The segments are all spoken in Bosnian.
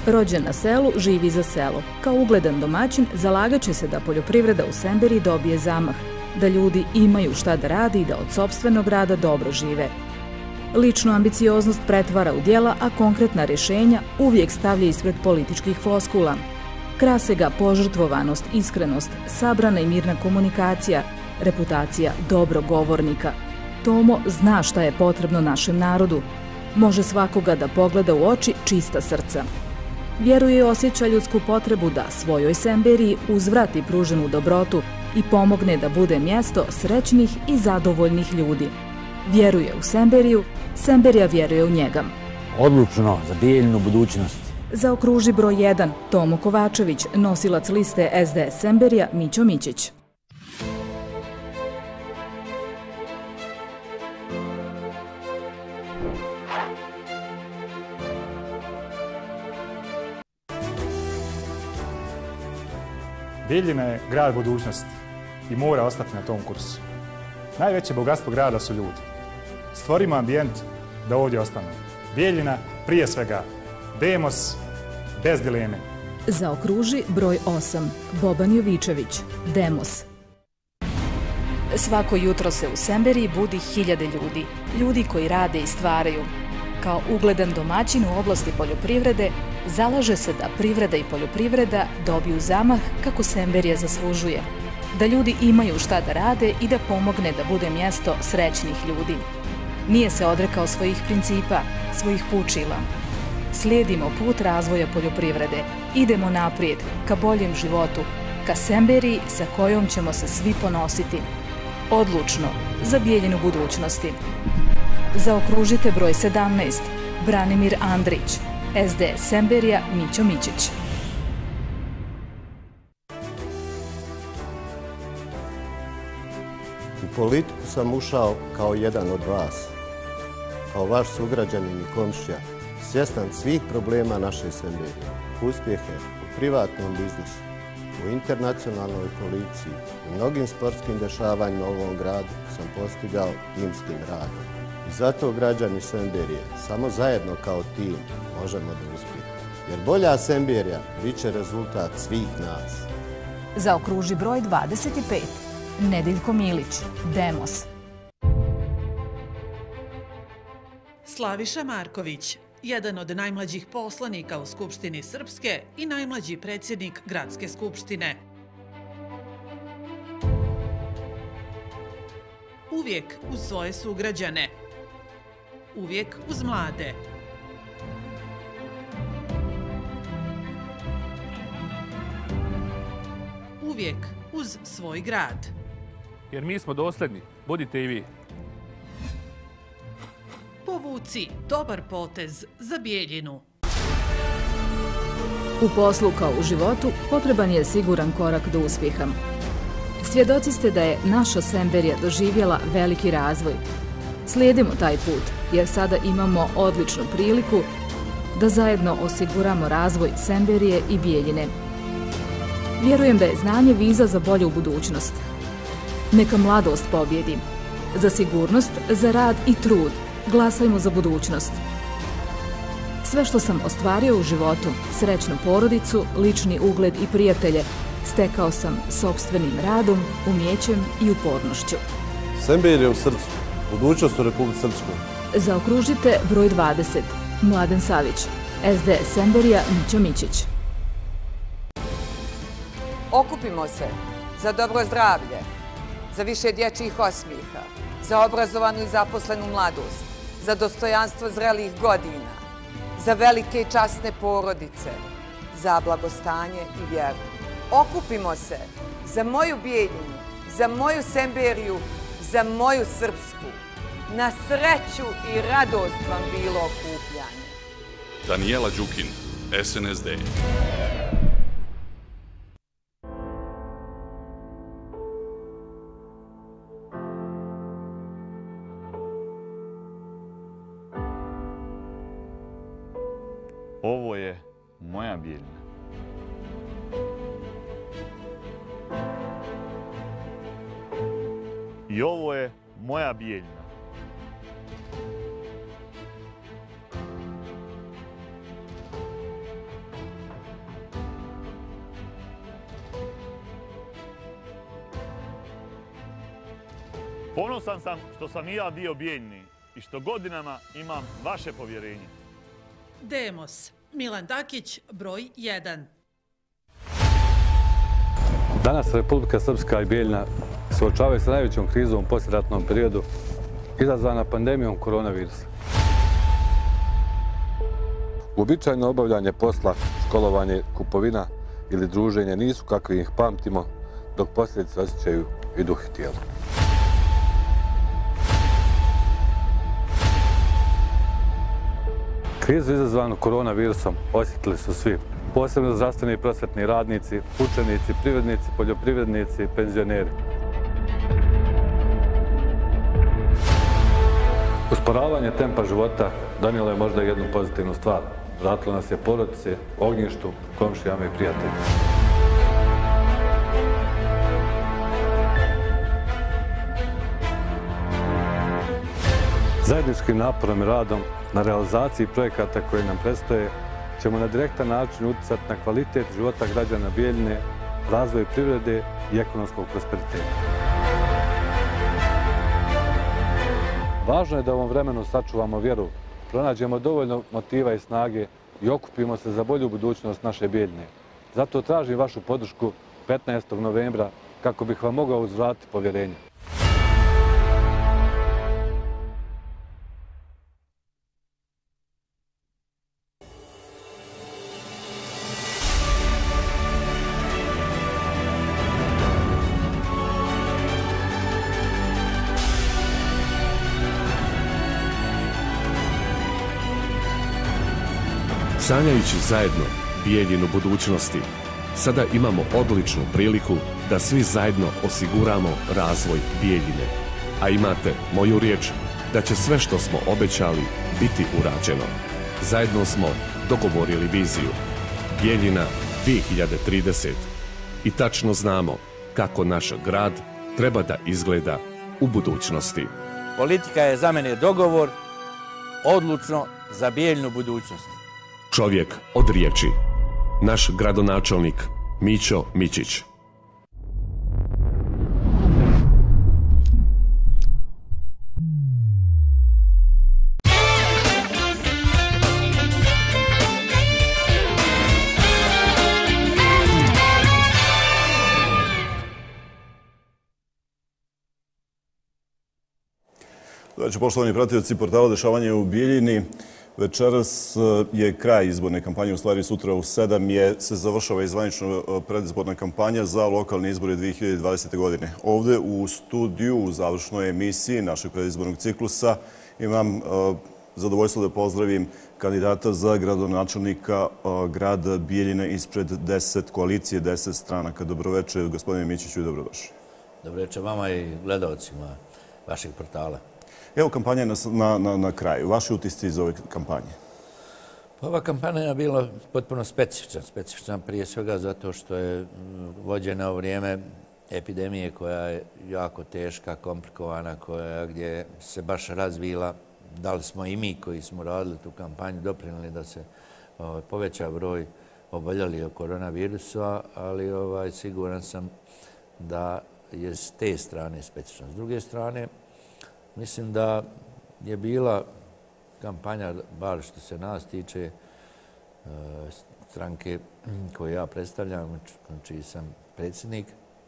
Rođen na selu, živi za selo. Kao ugledan domaćin zalagat će se da poljoprivreda u Semberiji dobije zamah, da ljudi imaju šta da radi i da od sopstvenog rada dobro žive. Ličnu ambicioznost pretvara u djela, a konkretna rješenja uvijek stavlja ispred političkih floskula. Krase ga požrtvovanost, iskrenost, sabrana i mirna komunikacija, reputacija dobrog govornika. Tomo zna šta je potrebno našem narodu. Može svakoga da pogleda u oči čista srca. Vjeruje i osjeća ljudsku potrebu da svojoj Semberiji uzvrati pruženu dobrotu i pomogne da bude mjesto srećnih i zadovoljnih ljudi. Vjeruje u Semberiju, Semberija vjeruje u njega. Odlučno za Bijeljinu budućnost. Zaokruži broj 1, Tomo Kovačević, nosilac liste SDS Semberija, Mićo Mićić. Bijeljina je grad budućnosti i mora ostati na tom kursu. Najveće bogatstvo grada su ljudi. Stvorimo ambijent da ovdje ostanu. Bijeljina prije svega. Demos bez dileme. Zaokruži broj 8, Boban Jovičević, Demos. Svako jutro se u Semberiji budi hiljade ljudi. Ljudi koji rade i stvaraju. Kao ugledan domaćin u oblasti poljoprivrede, zalaže se da privreda i poljoprivreda dobiju zamah kako Semberija zaslužuje. Da ljudi imaju šta da rade i da pomogne da bude mjesto srećnih ljudi. Nije se odrekao svojih principa, svojih pučila. Slijedimo put razvoja poljoprivrede. Idemo naprijed, ka boljem životu, ka Semberiji sa kojom ćemo se svi ponositi. Odlučno, za Bijeljinu budućnosti. Zaokružite broj 17, Branimir Andrić, SDS Semberija, Mićo Mićić. U politiku sam ušao kao jedan od vas, kao vaš sugrađanin i komšija, svjestan svih problema naše Semberije, uspjehe u privatnom biznisu, u internacionalnoj policiji i mnogim sportskim dešavanjima u ovom gradu sam postigao timskim radom. I zato građani Semberije samo zajedno kao tim možemo da uspijemo. Jer bolja Semberija bit će rezultat svih nas. Zaokruži broj 25, Nedeljko Milić, Demos. Slaviša Marković, jedan od najmlađih poslanika u Skupštini Srpske i najmlađi predsjednik Gradske skupštine. Uvijek uz svoje sugrađane. Uvijek uz mlade. Uvijek uz svoj grad. Jer mi smo dosljedni, budite i vi. Povuci dobar potez za Bijeljinu. U poslu kao u životu potreban je siguran korak do uspjeha. Svjedoci ste da je naša Semberija doživjela veliki razvoj. Slijedimo taj put, jer sada imamo odličnu priliku da zajedno osiguramo razvoj Semberije i Bijeljine. Vjerujem da je znanje viza za bolju budućnost. Neka mladost pobjedi. Za sigurnost, za rad i trud glasajmo za budućnost. Sve što sam ostvario u životu, srećnu porodicu, lični ugled i prijatelje, stekao sam sopstvenim radom, umjećem i upornošću. Semberija u srcu, budućnost u Republici Srpskoj. Zaokružite broj 20, Mladen Savić, SDS Semberija, Mićo Mićić. Okupimo se za dobro zdravlje, za više dječjih osmijeha, za obrazovanu i zaposlenu mladost, za dostojanstvo zrelih godina, za velike i časne porodice, za blagostanje i vjeru. Okupimo se za moju Bijeljinu, za moju Semberiju, za moju Srpsku. Na sreću i radost vam bilo okupljanje. Danijela Đukin, SNSD. Ovo je moja Bijeljina. I ovo je moja Bijeljina. Ponosan sam što sam i ja dio Bijeljni i što godinama imam vaše povjerenje. Demos, Milan Dakić, broj 1. Danas Republika Srpska i Bijeljina suočavaju sa najvećom krizom u poslijeratnom periodu izazvana pandemijom koronavirusa. Uobičajeno obavljanje posla, školovanje, kupovina ili druženje nisu kakvi ih pamtimo, dok posljedice osjećaju i duh i tijelo. Krizu izazvanu koronavirusom osjetili su svi, posebno zdravstveni i prosvetni radnici, učenici, privrednici, poljoprivrednici i penzioneri. Usporavanje tempa života donijelo je možda jednu pozitivnu stvar. Vratilo nas je porodici, ognjištu, komšijama i prijateljima. Zajedničkim naporom i radom na realizaciji projekata koji nam predstoje ćemo na direktan način utjecati na kvalitet života građana Bijeljine, razvoj privrede i ekonomskog prosperiteta. Važno je da u ovom vremenu sačuvamo vjeru, pronađemo dovoljno motiva i snage i okupimo se za bolju budućnost naše Bijeljine. Zato tražim vašu podršku 15. novembra kako bih vam mogao uzvratiti povjerenje. Sanjajući zajedno Bijeljinu budućnosti, sada imamo odličnu priliku da svi zajedno osiguramo razvoj Bijeljine. A imate moju riječ da će sve što smo obećali biti urađeno. Zajedno smo dogovorili viziju Bijeljina 2030 i tačno znamo kako naš grad treba da izgleda u budućnosti. Politika je za mene dogovor, odlučno za Bijeljinu budućnost. Čovjek od riječi. Naš gradonačelnik Mićo Mićić. Znači, poštovani pratioci portala Dešavanje u Bijeljini, večeras je kraj izborne kampanje, u stvari sutra u 7 se završava i zvanično predizborna kampanja za lokalne izbore 2020. godine. Ovdje u studiju, u završnoj emisiji našeg predizbornog ciklusa, imam zadovoljstvo da pozdravim kandidata za gradonačelnika grada Bijeljine ispred 10 koalicije, 10 stranaka. Dobroveče, gospodine Mićiću, i dobrodošli. Dobroveče vama i gledalcima vašeg portala. Evo, kampanja je na kraju. Vaši utisci iz ove kampanje? Pa ova kampanja je bila potpuno specifična. Specifična prije svega zato što je vođena u vrijeme epidemije koja je jako teška, komplikovana, gdje se baš razvila. Da li smo i mi koji smo radili tu kampanju doprinijeli da se poveća broj oboljelih od koronavirusa, ali siguran sam da je s te strane specifična. S druge strane, mislim da je bila kampanja, bar što se nas tiče, stranke koju ja predstavljam, čiji sam predsjednik,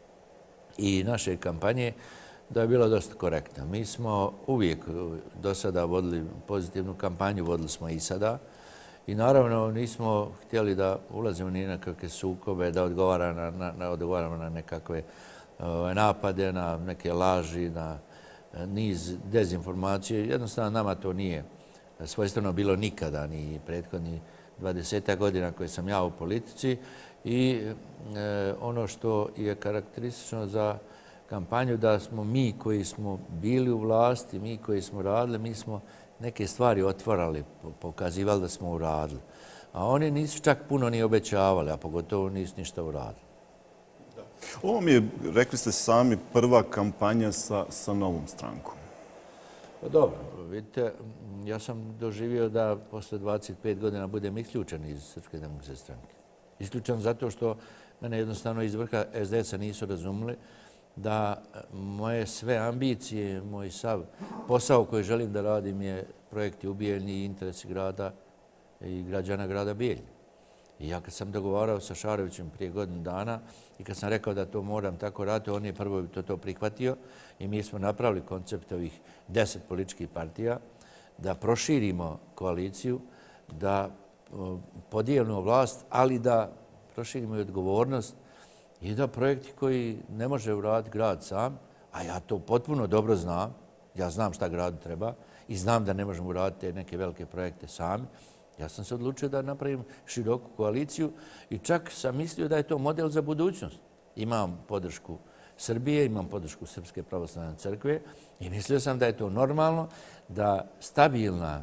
i naše kampanje, da je bila dosta korektna. Mi smo uvijek do sada vodili pozitivnu kampanju, vodili smo i sada. I naravno nismo htjeli da ulazimo ni na kakve sukobe, da odgovaramo na nekakve napade, na neke laži, na niz dezinformacije. Jednostavno nama to nije svojstveno bilo nikada, ni prethodni 20 godina koje sam ja u politici. I ono što je karakteristično za kampanju, da smo mi koji smo bili u vlasti, mi koji smo radili, mi smo neke stvari otvarali, pokazivali da smo uradili. A oni nisu čak puno ni obećavali, a pogotovo nisu ništa uradili. Ovo mi je, rekli ste sami, prva kampanja sa novom strankom. Pa dobro, vidite, ja sam doživio da posle 25 godina budem isključen iz Srpske demokratske stranke. Isključen zato što mene jednostavno iz vrha SDS-a nisu razumeli da moje sve ambicije, moj sav posao koji želim da radim je projekti u Bijeljni i interesi grada i građana grada Bijeljne. I ja kad sam dogovarao sa Šarovićem prije godinu dana i kad sam rekao da to moram tako raditi, on je prvo to prihvatio i mi smo napravili koncept ovih 10 političkih partija, da proširimo koaliciju, da podijelimo vlast, ali da proširimo i odgovornost i da projekti koji ne može uraditi grad sam, a ja to potpuno dobro znam, ja znam šta gradu treba i znam da ne možemo uraditi neke velike projekte sami, ja sam se odlučio da napravim široku koaliciju i čak sam mislio da je to model za budućnost. Imam podršku Srbije, imam podršku Srpske pravoslavne crkve i mislio sam da je to normalno da stabilna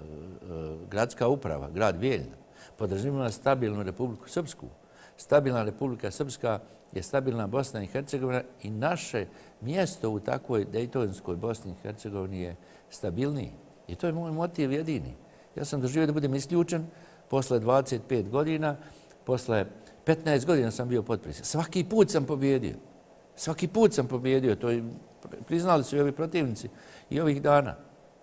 gradska uprava, grad Bijeljina, podrazumijeva stabilnu Republiku Srpsku. Stabilna Republika Srpska je stabilna Bosna i Hercegovina i naše mjesto u takvoj dejtonskoj Bosni i Hercegovini je stabilniji. I to je moj motiv jedini. Ja sam doživio da budem isključen posle 25 godina, posle 15 godina sam bio potpredsjednik. Svaki put sam pobjedio. Svaki put sam pobjedio. To priznali su i ovi protivnici i ovih dana.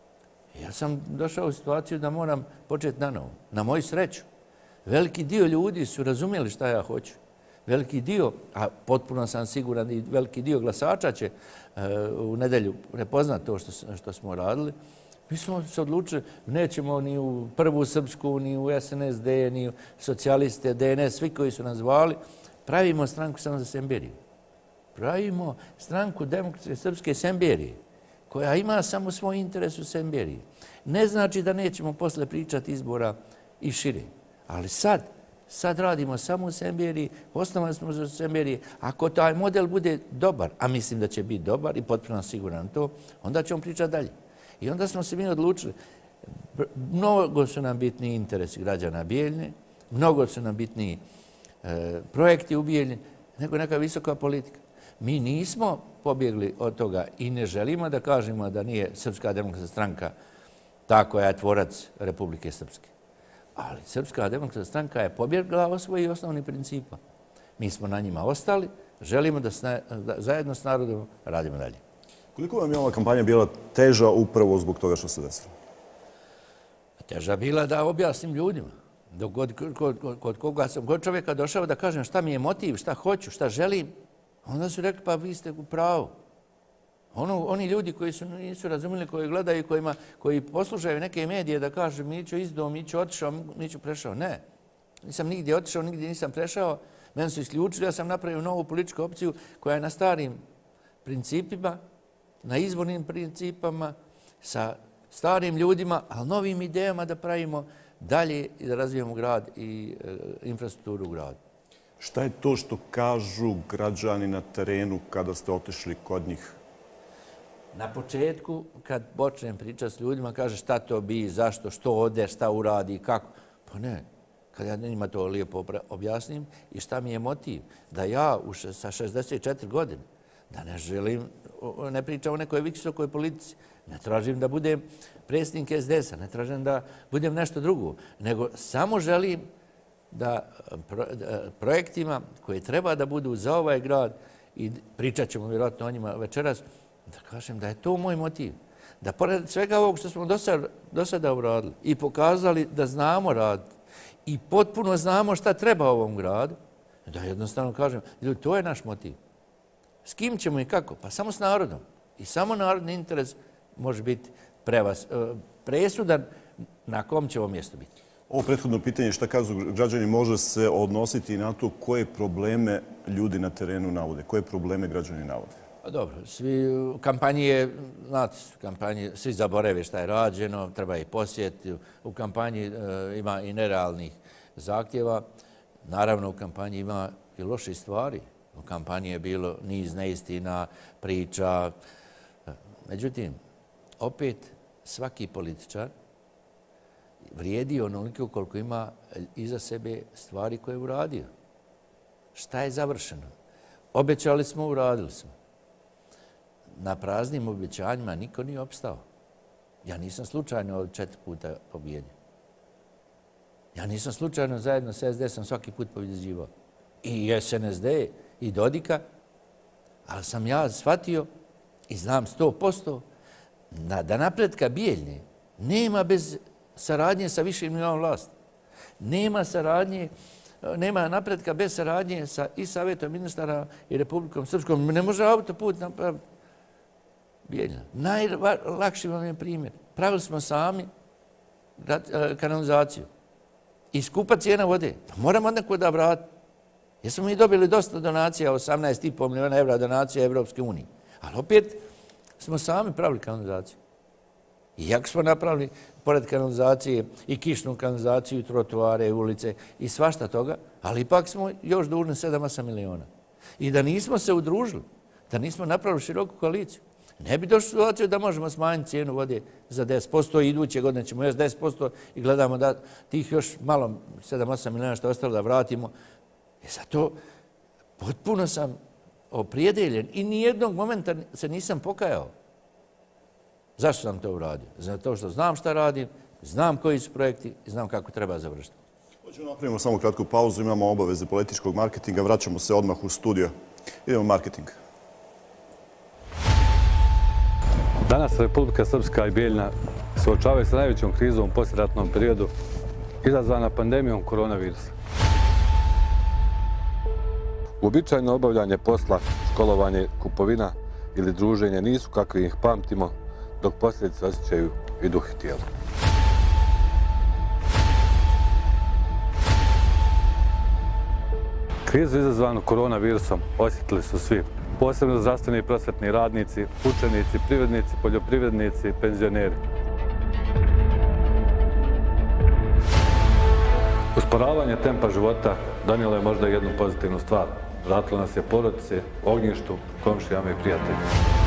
Ja sam došao u situaciju da moram početi na novo. Na moju sreću. Veliki dio ljudi su razumjeli šta ja hoću. Veliki dio, a potpuno sam siguran i veliki dio glasača će u nedelju prepoznati to što smo radili. Mi smo se odlučili, nećemo ni u Prvu Srpsku, ni u SNSD, ni u socijaliste, DNS, svi koji su nas zvali. Pravimo stranku samo za Semberiju. Pravimo stranku Demokratske Srpske Semberije, koja ima samo svoj interes u Semberiji. Ne znači da nećemo posle pričati izbora i šire. Ali sad radimo samo u Semberiji, osnovali smo za Semberiji. Ako taj model bude dobar, a mislim da će biti dobar i potpuno siguran to, onda ćemo pričati dalje. I onda smo se mi odlučili, mnogo su nam bitniji interesi građana Bijeljne, mnogo su nam bitniji projekti u Bijeljni, nego neka visoka politika. Mi nismo pobjegli od toga i ne želimo da kažemo da nije Srpska demokratska stranka ta koja je tvorac Republike Srpske. Ali Srpska demokratska stranka je pobjegla od svojih osnovnih principa. Mi smo na njima ostali, želimo da zajedno s narodom radimo dalje. Koliko vam je ova kampanja bila teža upravo zbog toga što se desilo? Teža bila da objasnim ljudima. Kod koga sam kod čovjeka došao da kažem šta mi je motiv, šta hoću, šta želim, onda su rekli pa vi ste u pravu. Oni ljudi koji nisu razumili, koji gledaju, koji poslušaju neke medije da kažu Mićo izdao, Mićo otišao, Mićo prešao. Ne, nisam nigdje otišao, nigdje nisam prešao. Mene su isključili, ja sam napravio novu političku opciju koja je na starim principima, na izvornim principama, sa starim ljudima, ali novim idejama da pravimo dalje i da razvijemo grad i infrastrukturu u gradu. Šta je to što kažu građani na terenu kada ste otišli kod njih? Na početku, kad počnem pričati s ljudima, kaže šta to bi, zašto, što ode, šta uradi, kako. Pa ne, kad ja njima to lijepo objasnim i šta mi je motiv, da ja sa 64 godine, da ne želim, ne pričam o nekoj visokoj politici, ne tražim da budem predsjednik SDS-a, ne tražim da budem nešto drugo, nego samo želim da projektima koji treba da budu za ovaj grad, i pričat ćemo vjerojatno o njima večeras, da kažem da je to moj motiv. Da pored svega ovog što smo do sada uradili i pokazali da znamo raditi i potpuno znamo šta treba ovom gradu, da jednostavno kažem, to je naš motiv. S kim ćemo i kako? Pa samo s narodom. I samo narodni interes može biti presudan na kom će ovo mjesto biti. Ovo prethodno pitanje šta kažu građani može se odnositi na to koje probleme ljudi na terenu navode, koje probleme građani navode. Dobro, u kampanji je, znate, svi zaborave šta je rađeno, treba i posjetiti. U kampanji ima i nerealnih zahtjeva. Naravno, u kampanji ima i loših stvari. U kampanji je bilo niz neistina, priča. Međutim, opet svaki političar vrijedi onoliko koliko ima iza sebe stvari koje je uradio. Šta je završeno? Obećali smo, uradili smo. Na praznim obećanjima niko nije opstao. Ja nisam slučajno 4 puta pobjedio. Ja nisam slučajno zajedno s SDS-om svaki put pobjeđivao. I SNSD, i Dodika. Ali sam ja shvatio i znam 100% da napretka Bijeljne nema bez saradnje sa višim nivoom vlasti. Nema napretka bez saradnje i Savjetom ministara i Republikom Srpskom. Ne može autoput napraviti Bijeljina. Najlakši vam je primjer. Pravili smo sami kanalizaciju. I skupa cijena vode. Moramo nekoga vratiti. Jer smo mi dobili dosta donacija, 18,5 milijuna evra donacija Evropske unije. Ali opet smo sami pravili kanalizaciju. Iako smo napravili, pored kanalizacije, i kišnu kanalizaciju, i trotoare, i ulice, i svašta toga, ali ipak smo još dužni 7-8 miliona. I da nismo se udružili, da nismo napravili široku koaliciju, ne bi došli u situaciju da možemo smanjiti cijenu vode za 10%, i iduće godine ćemo još 10% i gledamo da tih još malo 7-8 miliona što je ostalo da vratimo. Zato potpuno sam oprijedeljen i nijednog momenta se nisam pokajao. Zašto sam to uradio? Zato što znam šta radim, znam koji su projekti i znam kako treba završiti. Hoćemo napravimo samo kratku pauzu, imamo obaveze političkog marketinga, vraćamo se odmah u studio. Idemo marketing. Danas Republika Srpska i Bijeljina suočavaju sa najvećom krizom u poslijeratnom periodu izazvana pandemijom koronavirusa. Uobičajeno obavljanje posla, školovanje, kupovina ili druženje nisu kakvi ih pamtimo, dok posljedice osjećaju i duh i tijelo. Krizu izazvanu koronavirusom osjetili su svi, posebno zdravstveni i prosvetni radnici, učenici, privrednici, poljoprivrednici i penzioneri. Usporavanje tempa života donijelo je možda jednu pozitivnu stvar. Vratilo nas je porodice, ognjištu, komšijama i prijateljima.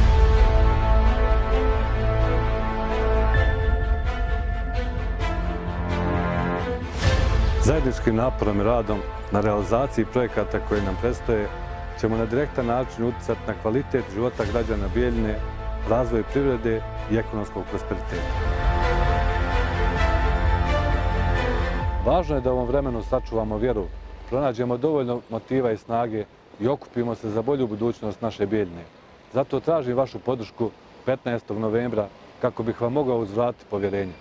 Zajedničkim naporom i radom na realizaciji projekata koji nam predstoje ćemo na direktan način utjecati na kvalitet života građana Bijeljine, razvoj privrede i ekonomskog prosperiteta. Važno je da u ovom vremenu sačuvamo vjeru, pronađemo dovoljno motiva i snage i okupimo se za bolju budućnost naše Bijeljine. Zato tražim vašu podršku 15. novembra kako bih vam mogao uzvratiti povjerenje.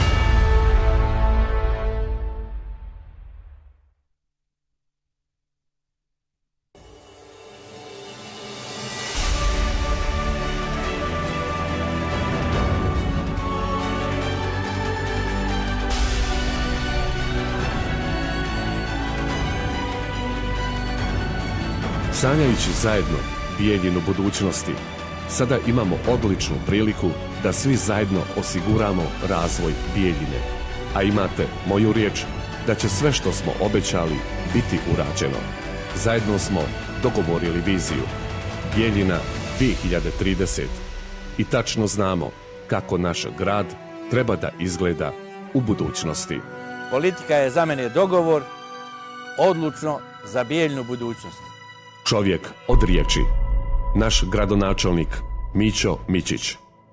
Sanjajući zajedno Bijeljinu budućnosti, sada imamo odličnu priliku da svi zajedno osiguramo razvoj Bijeljine. A imate moju riječ da će sve što smo obećali biti urađeno. Zajedno smo dogovorili viziju Bijeljina 2030 i tačno znamo kako naš grad treba da izgleda u budućnosti. Politika je za mene dogovor, odlučno za Bijeljinu budućnost. Čovjek od riječi. Naš gradonačelnik Mićo Mićić.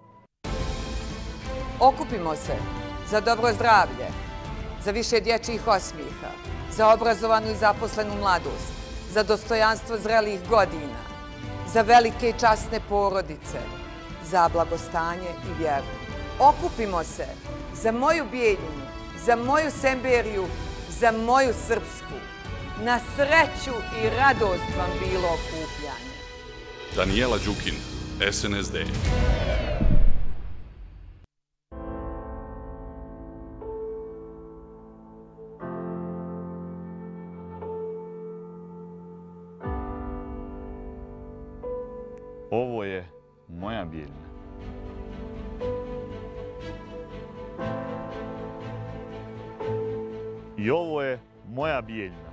Okupimo se za dobro zdravlje, za više dječjih osmiha, za obrazovanu i zaposlenu mladost, za dostojanstvo zrelih godina, za velike i časne porodice, za blagostanje i vjeru. Okupimo se za moju Bijeljinu, za moju Semberiju, za moju Srpsku. Na sreću i radost vam bilo okupljanje. Danijela Đukin, SNSD. Ovo je moja Bijeljina. I ovo je moja Bijeljina.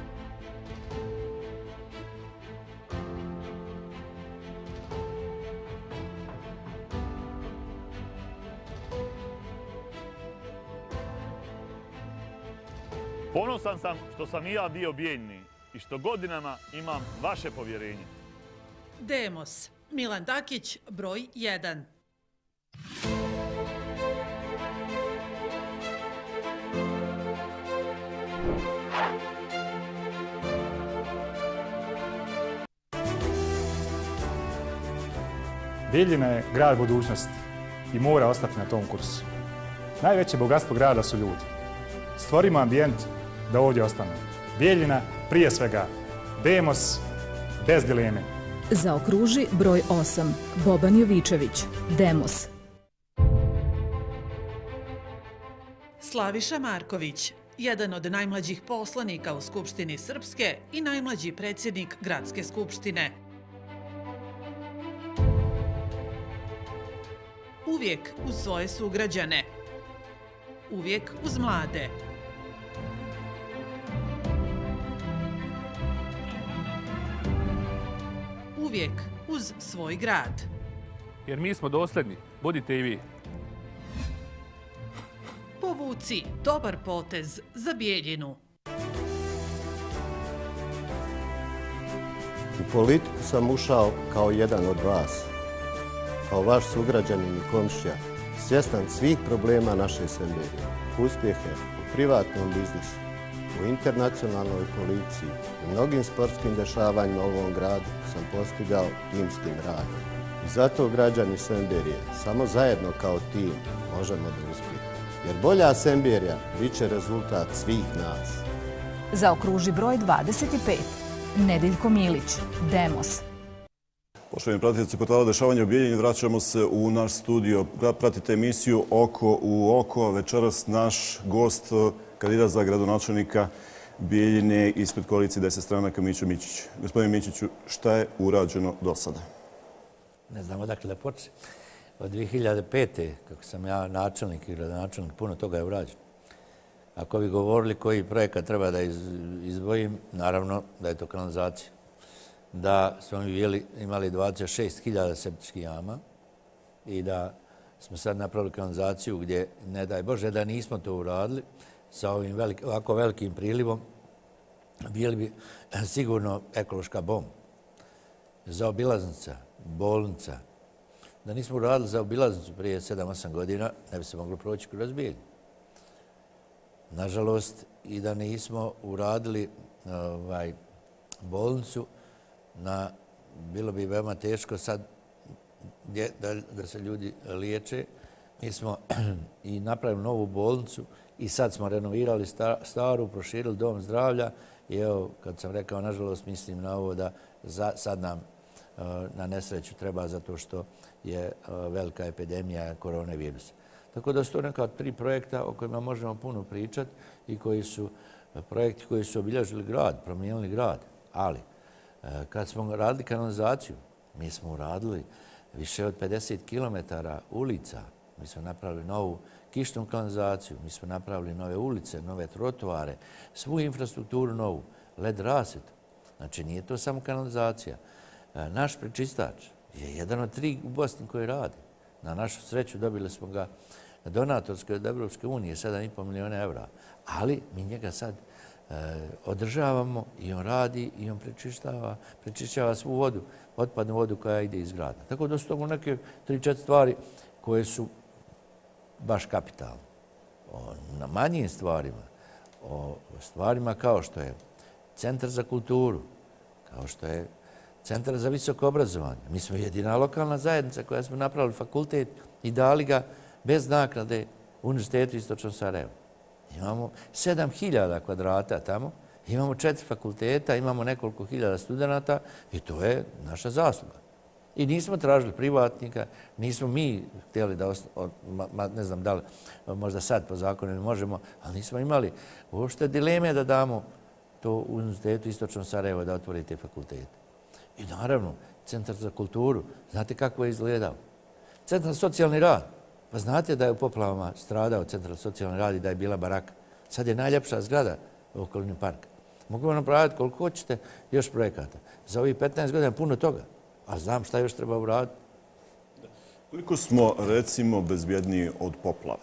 Ponosan sam što sam i ja dio Bijeljni i što godinama imam vaše povjerenje. Demos, Milan Dakić, broj 1. Bijeljina je grad budućnosti i mora ostati na tom kursu. Najveće bogatstvo grada su ljudi. Stvorimo ambijent da ovdje ostanu. Bijeljina prije svega. Demos bez dileme. Zaokruži broj 8. Boban Jovičević. Demos. Slaviša Marković, jedan od najmlađih poslanika u Skupštini Srpske i najmlađi predsjednik Gradske skupštine. Uvijek uz svoje sugrađane. Uvijek uz mlade. Uvijek uz svoj grad. Jer mi smo dosljedni, budite i vi. Povuci dobar potez za Bijeljinu. U politiku sam ušao kao jedan od vas, kao vaš sugrađanin i komšija, svjestan svih problema naše Semberije, uspjehe u privatnom biznisu, u internacionalnoj policiji i mnogim sportskim dešavanjima u ovom gradu sam postigao timskim radom. I zato građani Semberije samo zajedno kao tim možemo da uspijemo. Jer bolja Semberija bit će rezultat svih nas. Zaokruži broj 25. Nedeljko Milić. Demos. Poštovani pratitelji portala Dešavanje u Bijeljini, vraćamo se u naš studio. Pratite emisiju Oko u oko. Večeras naš gost, kandidat za gradonačelnika Bijeljine ispred koalicije 10 stranaka, Mićo Mićić. Gospodin Mićiću, šta je urađeno do sada? Ne znam odakle da počne. Od 2005. kako sam ja načelnik i gradonačelnik, puno toga je urađeno. Ako bi govorili koji projekat treba da izdvojim, naravno da je to kanalizacija. Da smo imali 26.000 septičkih jama i da smo sad napravili kanalizaciju gdje, ne daj Bože, da nismo to uradili sa ovim ovako velikim prilivom, bili bi sigurno ekološka bomba. Zaobilaznica, bolnica. Da nismo uradili zaobilaznicu prije 7-8 godina, ne bi se moglo proći kroz Bijeljinu. Nažalost, i da nismo uradili bolnicu, bilo bi veoma teško sad da se ljudi liječe. Mi smo i napravili novu bolnicu i sad smo renovirali staru, proširili dom zdravlja i evo, kad sam rekao, nažalost, mislim na ovo da sad nam na nesreću treba zato što je velika epidemija koronavirusa. Tako da su to neka 3 projekta o kojima možemo puno pričati i koji su projekti koji su obilježili grad, promijenili grad. Ali, kad smo radili kanalizaciju, mi smo uradili više od 50 km ulica. Mi smo napravili novu kišnu kanalizaciju, mi smo napravili nove ulice, nove trotoare, svu infrastrukturu novu, led rasvjetu. Znači, nije to samo kanalizacija. Naš prečistač je jedan od 3 u Bosni koji radi. Na našu sreću dobili smo ga donatorske od Evropske unije, 7,5 milijuna evra. Ali mi njega sad održavamo i on radi i on prečišćava svu vodu, otpadnu vodu koja ide iz grada. Tako da su to neke 3-4 stvari koje su baš kapitalne. Na manjim stvarima, o stvarima kao što je Centar za kulturu, kao što je Centar za visoko obrazovanje. Mi smo jedina lokalna zajednica koja smo napravili fakultet i dali ga bez naknade Univerzitetu Istočnog Sarajeva. Imamo 7.000 kvadrata tamo, imamo 4 fakulteta, imamo nekoliko hiljada studenta i to je naša zasluga. I nismo tražili privatnika, nismo mi htjeli da, ne znam da li možda sad po zakonu ne možemo, ali nismo imali uopšte dileme da damo to Univerzitetu Istočnog Sarajeva da otvori te fakultete. I naravno, Centar za kulturu, znate kako je izgledao? Centar za socijalni rad. Pa znate da je u poplavama stradao Centar za socijalni rad i da je bila baraka. Sad je najljepša zgrada u okolini parka. Mogu vam napraviti koliko hoćete još projekata. Za ovih 15 godina puno toga. A znam šta još treba uraditi. Koliko smo, recimo, bezbjedniji od poplava?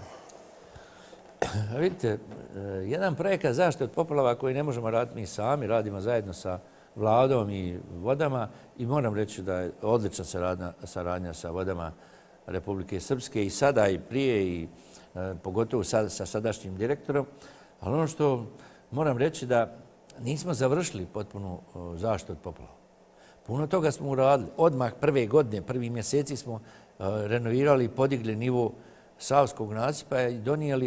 Vidite, jedan projekat zaštite od poplava koji ne možemo raditi mi sami, radimo zajedno sa Vladom i vodama i moram reći da je odlična saradnja sa vodama Republike Srpske i sada i prije i pogotovo sa sadašnjim direktorom. Ali ono što moram reći da nismo završili potpunu zaštitu od poplava. Puno toga smo uradili. Odmah prve godine, prvi mjeseci smo renovirali i podigli nivo Savskog nasipa i donijeli,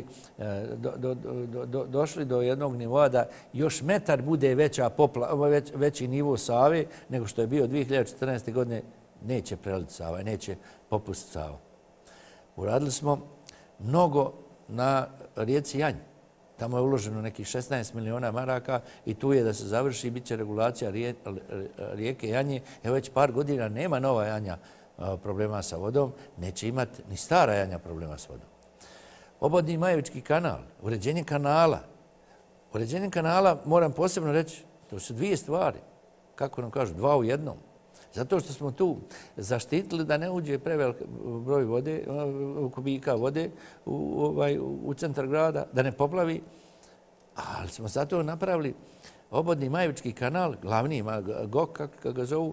došli do jednog nivoa da još metar bude veći nivo Save nego što je bio 2014. godine. Neće preliti Sava, neće popustiti Sava. Uradili smo mnogo na rijeci Janj. Tamo je uloženo nekih 16 miliona maraka i tu je da se završi, bit će regulacija rijeke Janje. Evo već par godina nema nova Janja problema sa vodom, neće imati ni stara Janja problema s vodom. Obodni Majevički kanal, uređenje kanala. Uređenje kanala, moram posebno reći, to su dvije stvari, kako nam kažu, dva u jednom. Zato što smo tu zaštitili da ne uđe prevelik broj vode, kubika vode u centar grada, da ne poplavi, ali smo zato napravili obodni Majevički kanal, glavni GOK, kako ga zovu,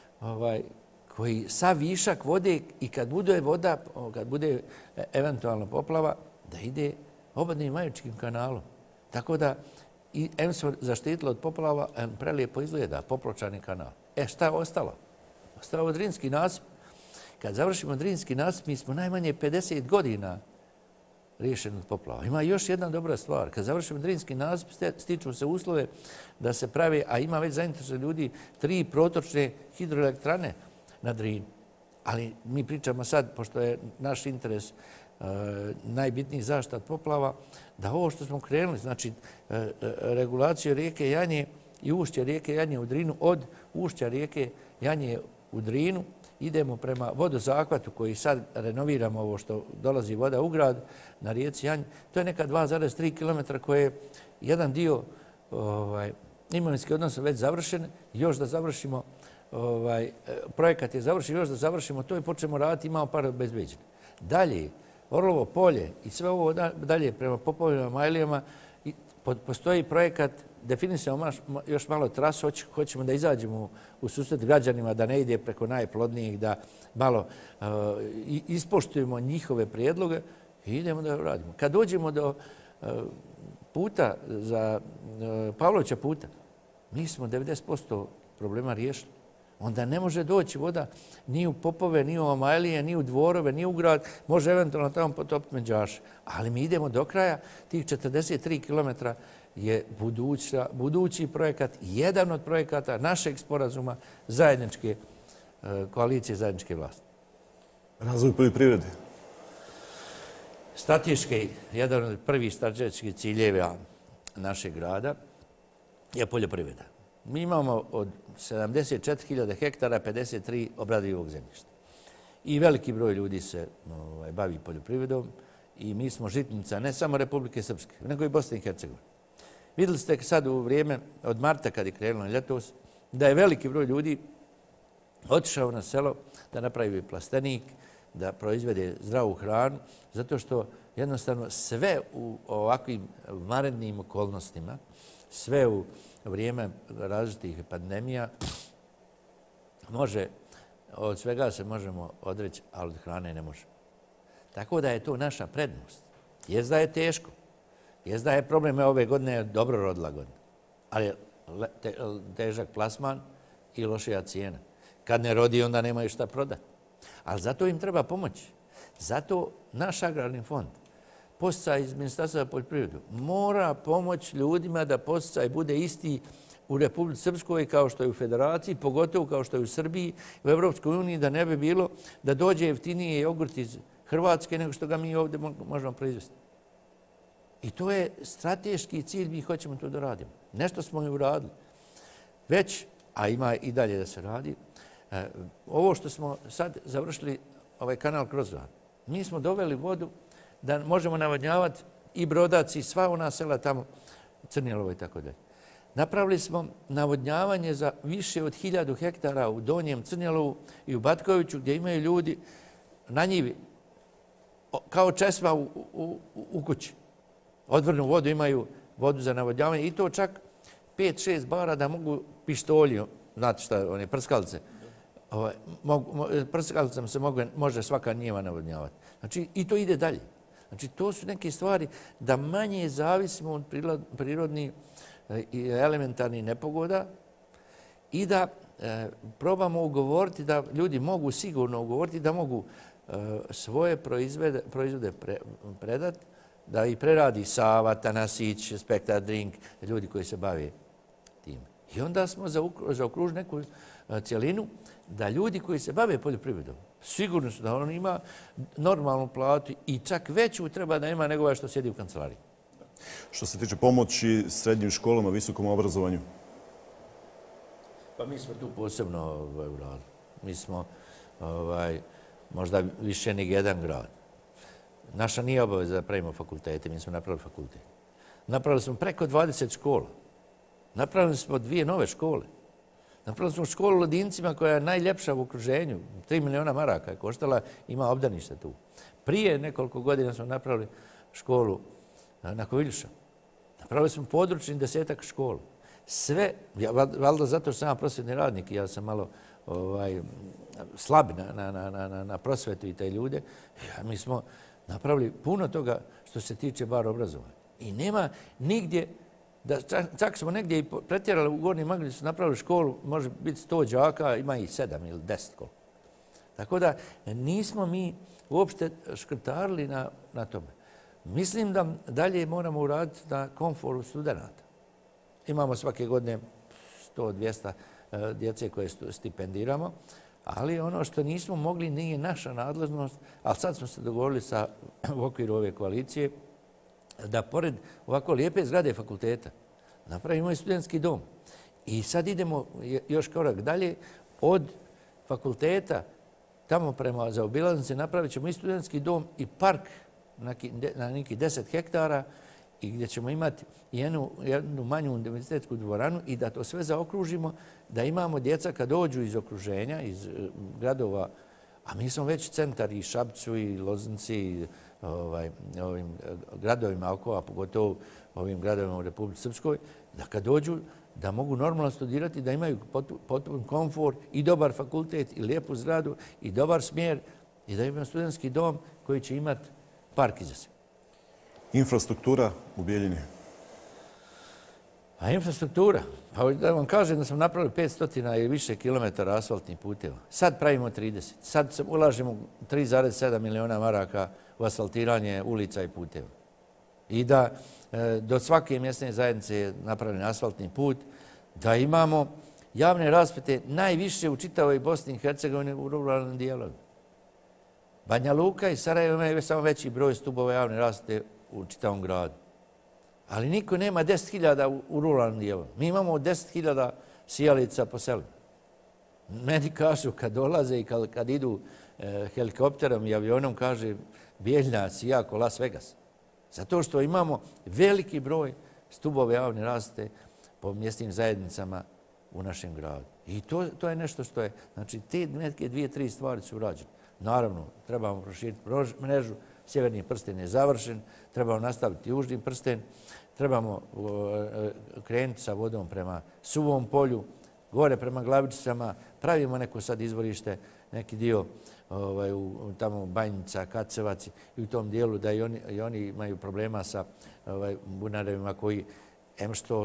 koji sav višak vode i kad bude voda, kad bude eventualno poplava, da ide obodnim Majevičkim kanalom. Tako da M smo zaštitili od poplava, M prelijepo izgleda, popločani kanal. Šta je ostalo? Ostao Drinski nasip. Kad završimo Drinski nasip, mi smo najmanje 50 godina riješeni od poplava. Ima još jedna dobra stvar. Kad završimo Drinski nasip, stiču se uslove da se pravi, a ima već zainteresovani ljudi, 3 protočne hidroelektrane na Drini. Ali mi pričamo sad, pošto je naš interes najbitniji zaštita od poplava, da ovo što smo krenuli, znači regulaciju rijeke Janje i ušća rijeke Janje u Drinu, od ušća rijeke Janje u Drinu idemo prema vodozahvatu koji sad renoviramo, ovo što dolazi voda u grad na rijeci Janj. To je neka 2,3 km koje je jedan dio imovinski odnosa već završen. Još da završimo, projekat je završen, još da završimo to i počnemo raditi, imamo par obezbeđene. Dalje, Orlovo polje i sve ovo dalje prema Popovima, Majlijama, postoji projekat, definisamo još malo trasu, hoćemo da izađemo u susret građanima, da ne ide preko najplodnijih, da malo ispoštujemo njihove prijedloge i idemo da radimo. Kad dođemo do puta, za Pavlovića puta, mi smo 90% problema riješili. Onda ne može doći voda ni u Popove, ni u Amajlije, ni u Dvorove, ni u grad. Može eventualno tamo potopiti Međaše. Ali mi idemo do kraja. Tih 43 km je budući projekat, jedan od projekata našeg sporazuma zajedničke koalicije, zajedničke vlasti. Razvoj poljoprivrede. Strateški, jedan od prvih strateških ciljeva našeg grada je poljoprivreda. Mi imamo od 74.000 hektara 53 obradivog zemljišta. I veliki broj ljudi se bavi poljoprivredom i mi smo žitnica ne samo Republike Srpske, nego i Bosne i Hercegovine. Vidjeli ste sad u vrijeme od marta kad je krenulo ljetos da je veliki broj ljudi otišao na selo da napravi plastenik, da proizvede zdravu hranu, zato što jednostavno sve u ovakvim vanrednim okolnostima, sve u vrijeme različitih pandemija, od svega se možemo odreći, ali od hrane ne možemo. Tako da je to naša prednost. Jest da je teško, jest da je problem, ove godine je dobro rodila godina, ali je težak plasman i lošija cijena. Kad ne rodi, onda nemaju šta prodati. Ali zato im treba pomoći. Zato naš agrarni fond, posticaj iz Ministarstva za poljoprivredu, mora pomoći ljudima da posticaj bude isti u Republici Srpskoj kao što je u Federaciji, pogotovo kao što je u Srbiji, u Evropskoj uniji, da ne bi bilo da dođe jeftinije jogurt iz Hrvatske nego što ga mi ovdje možemo proizvesti. I to je strateški cilj, mi hoćemo to da radimo. Nešto smo i uradili. Već, a ima i dalje da se radi, ovo što smo sad završili, ovaj kanal kroz grad, mi smo doveli vodu da možemo navodnjavati i Brodac i sva ona sela tamo, Crnjelovo i tako dalje. Napravili smo navodnjavanje za više od 1000 hektara u Donjem Crnjelovu i u Batkoviću gdje imaju ljudi na njivi kao česma u kući. Odvrnu vodu, imaju vodu za navodnjavanje i to čak 5-6 bara da mogu pištolju, znate šta, one prskalice, prskalicama se može svaka njiva navodnjavati. Znači, i to ide dalje. Znači, to su neke stvari da manje zavisimo od prirodnih i elementarnih nepogoda i da probamo ugovoriti da ljudi mogu sigurno ugovoriti da mogu svoje proizvode predati, da ih preradi Sava, Tanasić, Spektar Drink, ljudi koji se bave tim. I onda smo zaokružili neku cijelinu da ljudi koji se bave poljoprivredom, sigurno su da on ima normalnu platu i čak veću treba da ima nego što sjedi u kancelariji. Što se tiče pomoći srednjim školama, visokom obrazovanju? Pa mi smo tu posebno uradili. Mi smo možda više nego jedan grad. Naša nije obaveza da pravimo fakultete, mi smo napravili fakultet. Napravili smo preko 20 škola. Napravili smo 2 nove škole. Napravili smo školu u Ledincima koja je najljepša u okruženju. 3 miliona maraka je koštala, ima obdanište tu. Prije nekoliko godina smo napravili školu na Koviljuša. Napravili smo područni 10-ak škola. Sve, valjda zato što sam ja prosvjetni radnik i ja sam malo slab na prosvetu i te ljude. Mi smo napravili puno toga što se tiče bar obrazovanja. I nema nigdje, čak smo negdje i pretjerali u Gornjim Magli, su napravili školu, može biti 100 đaka, ima ih 7 ili 10 koliko. Tako da nismo mi uopšte škrtarili na tome. Mislim da dalje moramo uraditi na komforu studenta. Imamo svake godine 100-200 djece koje stipendiramo, ali ono što nismo mogli nije naša nadležnost, ali sad smo se dogovorili u okviru ove koalicije da pored ovako lijepe zgrade fakulteta napravimo i studentski dom. I sad idemo još korak dalje od fakulteta tamo prema zaobilaznici napravit ćemo i studentski dom i park na nekih 10 hektara i gdje ćemo imati jednu manju univerzitetsku dvoranu i da to sve zaokružimo, da imamo djeca kad dođu iz okruženja, iz gradova, a mi smo već centar i Šapcu i Loznici i ovim gradovima oko, a pogotovo ovim gradovima u Republici Srpskoj, da kad dođu da mogu normalno studirati, da imaju potpun komfort i dobar fakultet i lijepu zgradu i dobar smjer i da imaju studentski dom koji će imati park iza sebe. Infrastruktura u Bijeljini? A infrastruktura? Pa da vam kažem da smo napravili 500 i više kilometara asfaltnih puteva. Sad pravimo 30. Sad ulažemo 3,7 miliona maraka u asfaltiranje ulica i puteva. I da do svake mjesne zajednice je napravljen asfaltni put, da imamo javne rasvjete najviše u čitavoj Bosni i Hercegovini u ruralnim dijelovima. Banja Luka i Sarajevo imaju samo veći broj stubova javne rasvjete u čitavom gradu. Ali niko nema 10.000 u ruralnom dijelu. Mi imamo 10.000 sijalica po selu. Meni kažu kad dolaze i kad idu helikopterom i avionom, kaže Bijeljina sija ko Las Vegas. Zato što imamo veliki broj stubova javne rasvjete po mjesnim zajednicama u našem gradu. I to je nešto što je, znači te neke 2-3 stvari su urađene. Naravno, trebamo proširiti mrežu, sjeverni prsten je završen, trebamo nastaviti južni prsten, trebamo krenuti sa vodom prema Suvom polju, gore prema Glavičicama, pravimo neko sad izvorište, neki dio tamo Banjica, Kacevac i u tom dijelu da i oni imaju problema sa bunarevima koji em što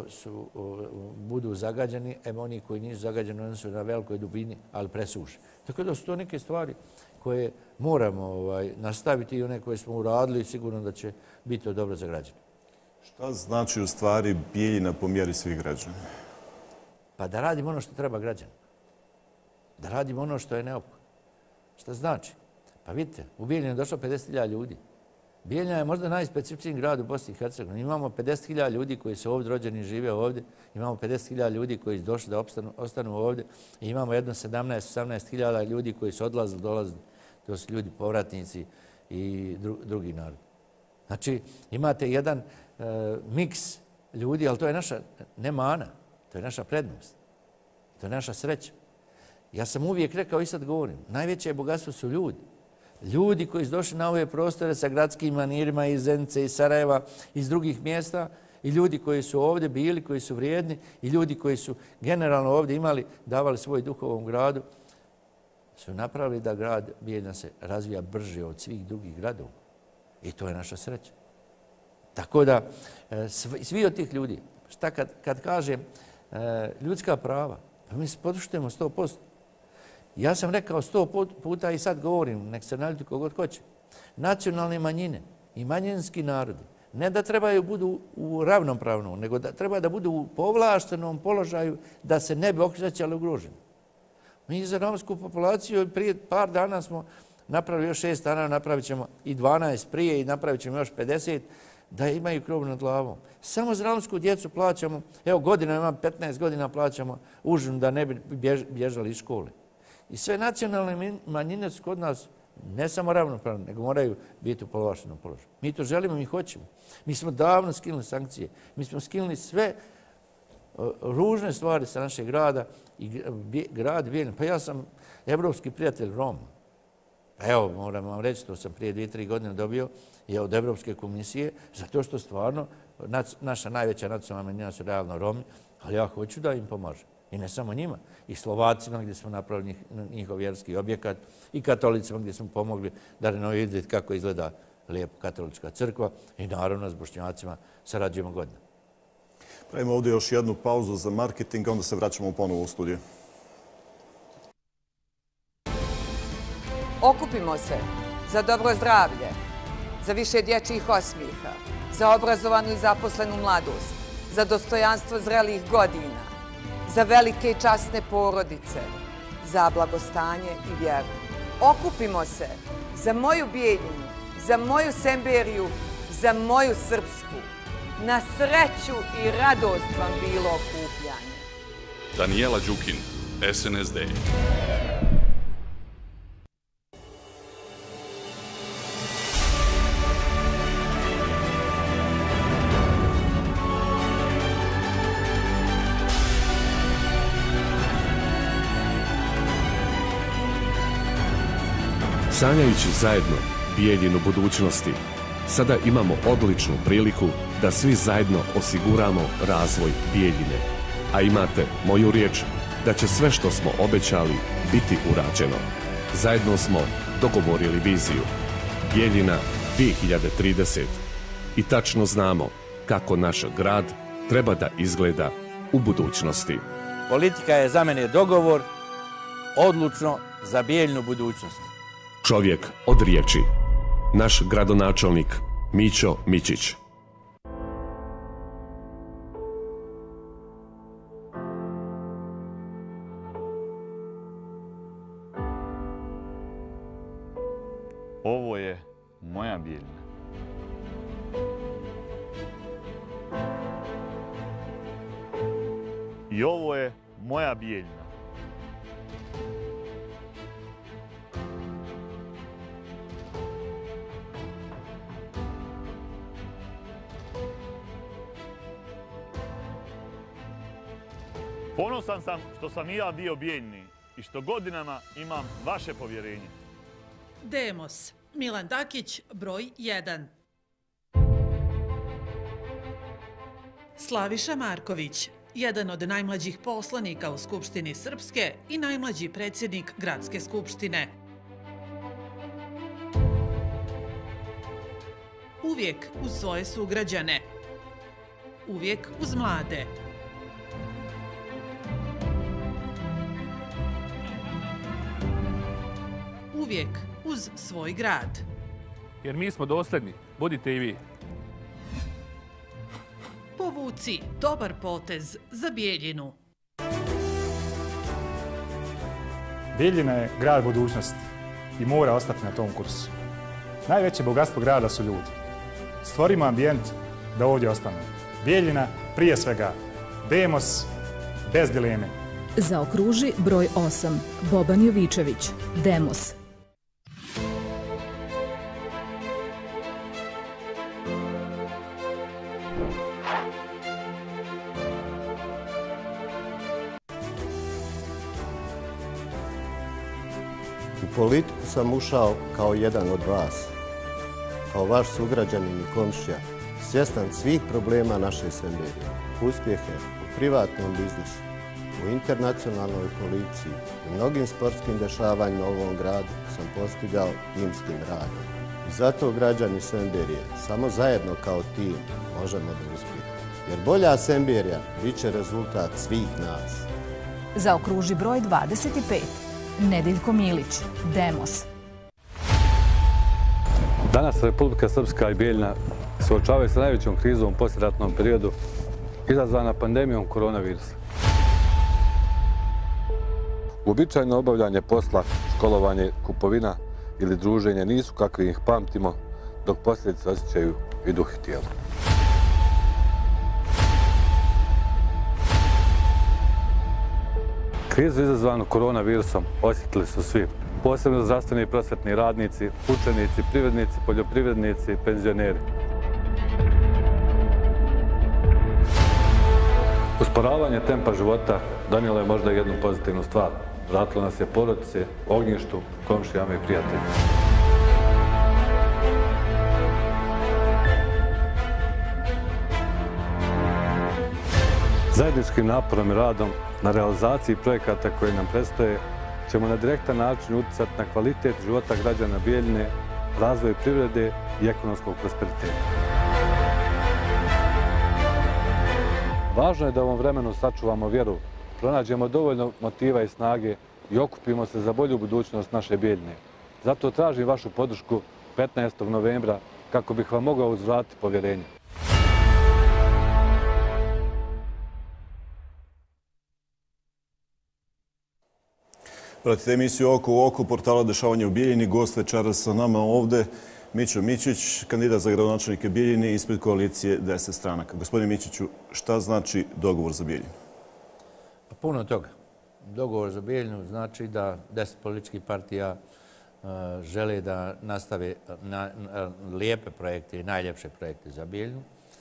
budu zagađeni, em oni koji nisu zagađeni, oni su na velikoj dubini, ali presuše. Tako da su to neke stvari koje moramo nastaviti i one koje smo uradili sigurno da će biti dobro za građane. Šta znači u stvari Bijeljina po mjeri svih građana? Pa da radimo ono što treba građanima. Da radimo ono što je neophodno. Šta znači? Pa vidite, u Bijeljinu je došlo 50.000 ljudi. Bijeljina je možda najspecifičniji grad u Bosni i Hercegovini. Imamo 50.000 ljudi koji su ovdje rođeni i žive ovdje. Imamo 50.000 ljudi koji su došli da ostanu ovdje. I imamo jedno 17-18.000 ljudi koji su odlazili, dolazili. To su ljudi povratnici i drugi narod. Znači, imate jedan miks ljudi, ali to je naša ne mana, to je naša prednost. To je naša sreća. Ja sam uvijek rekao i sad govorim, najveće bogatstvo su ljudi. Ljudi koji su došli na ove prostore sa gradskim manirima iz Zenice, iz Sarajeva, iz drugih mjesta i ljudi koji su ovdje bili, koji su vrijedni i ljudi koji su generalno ovdje imali, davali svoj duh ovom gradu, su napravili da grad Bijeljina se razvija brže od svih drugih gradova. I to je naša sreća. Tako da, svi od tih ljudi, šta kad kažem ljudska prava, Pa mi se poduštujemo 100%. Ja sam rekao 100 puta i sad govorim, nek se naljuti kogod hoće. Nacionalne manjine i manjinski narodi ne da trebaju budu u ravnopravnom, nego da treba da budu u povlaštenom položaju da se ne bi osjećali ugroženi. Mi za romsku populaciju prije par dana smo napravili još 6 dana, napravit ćemo i 12 prije i napravit ćemo još 50 da imaju krov nad glavom. Samo za romsku djecu plaćamo, evo godinama, 15 godina plaćamo užinu da ne bi bježali iz škole. I sve nacionalne manjine su kod nas ne samo ravnopravne, nego moraju biti u povlaštenom položaju. Mi to želimo, mi hoćemo. Mi smo davno skinuli sankcije. Mi smo skinuli sve ružne stvari sa našeg grada i grad Bijeljina. Pa ja sam evropski prijatelj Roma. Evo, moram vam reći, to sam prije 2-3 godine dobio i od Evropske komisije, zato što stvarno naša najveća nacionalna manjina su realno Romi, ali ja hoću da im pomažem. I ne samo njima, i Slovacima gdje smo napravili njihov vjerski objekat, i katolicima gdje smo pomogli da renoviraju vidjeti kako izgleda lijepo katolička crkva, i naravno s Bošnjacima sarađujemo godinama. Pravimo ovdje još jednu pauzu za marketing, a onda se vraćamo ponovo u studiju. Okupimo se za dobro zdravlje, za više dječjih osmiha, za obrazovanu i zaposlenu mladost, za dostojanstvo zrelih godina, za velike i časne porodice, za blagostanje i vjeru. Okupimo se za moju Bijeljinu, za moju Semberiju, za moju Srpsku. Na sreću i radost vam bilo okupljanje. Danijela Đukin, SNSD. Sanjajući zajedno Bijeljinu budućnosti, sada imamo odličnu priliku da svi zajedno osiguramo razvoj Bijeljine. A imate moju riječ da će sve što smo obećali biti urađeno. Zajedno smo dogovorili viziju Bijeljina 2030 i tačno znamo kako naš grad treba da izgleda u budućnosti. Politika je za mene dogovor odlučno za Bijeljinu budućnost. Čovjek od riječi. Naš gradonačelnik Mićo Mićić. Ovo je moja Bijeljina. I ovo je moja Bijeljina. Ponosan sam što sam i ja dio Bijeljni i što godinama imam vaše povjerenje. Demos, Milan Dakić, broj 1. Slaviša Marković, jedan od najmlađih poslanika u Skupštini Srpske i najmlađi predsjednik Gradske skupštine. Uvijek uz svoje sugrađane. Uvijek uz mlade. Uvijek uz svoj grad. Jer mi smo dosljedni, budite i vi. Povuci dobar potez za Bijeljinu. Bijeljina je grad budućnosti i mora ostati na tom kursu. Najveće bogatstvo grada su ljudi. Stvorimo ambijent da ovdje ostane. Bijeljina prije svega. Demos bez dileme. Zaokruži broj 8. Boban Jovičević. Demos. U politiku sam ušao kao jedan od vas, kao vaš sugrađanin i komšija, svjestan svih problema naše Semberije, uspjehe u privatnom biznisu, u internacionalnoj policiji i mnogim sportskim dešavanjima u ovom gradu sam postigao timskim radom. I zato građani Semberije samo zajedno kao tim možemo da uspijemo. Jer bolja Semberija bit će rezultat svih nas. Zaokruži broj 25. Nedeljko Milić, Demos. Danas Republika Srpska i Bijeljina suočavaju sa najvećom krizom u poslijeratnom periodu izazvana pandemijom koronavirusa. Uobičajeno obavljanje posla, školovanje, kupovina ili druženje nisu kakvi ih pamtimo, dok posljedice osjećaju i duh i tijelo. Krizu izazvanu koronavirusom osjetili su svi, posebno zdravstveni i prosvetni radnici, učenici, privrednici, poljoprivrednici i penzioneri. Usporavanje tempa života donijelo je možda jednu pozitivnu stvar. Vratilo nas je porodice, ognjištu, komšijama i prijateljima. Zajedničkim naporom i radom na realizaciji projekata koji nam predstoje ćemo na direktan način utjecati na kvalitet života građana Bijeljine, razvoj privrede i ekonomskog prosperiteta. Važno je da u ovom vremenu sačuvamo vjeru, pronađemo dovoljno motiva i snage i okupimo se za bolju budućnost naše Bijeljine. Zato tražim vašu podršku 15. novembra kako bih vam mogao uzvratiti povjerenje. Pratite emisiju Oko u oko portala Dešavanje u Bijeljini. Gost večeras sa nama ovde Mićo Mićić, kandidat za gradonačelnike Bijeljine ispred koalicije 10 stranaka. Gospodine Mićiću, šta znači dogovor za Bijeljinu? Puno toga. Dogovor za Bijeljinu znači da 10 političkih partija žele da nastave lijepe projekte i najljepše projekte za Bijeljinu,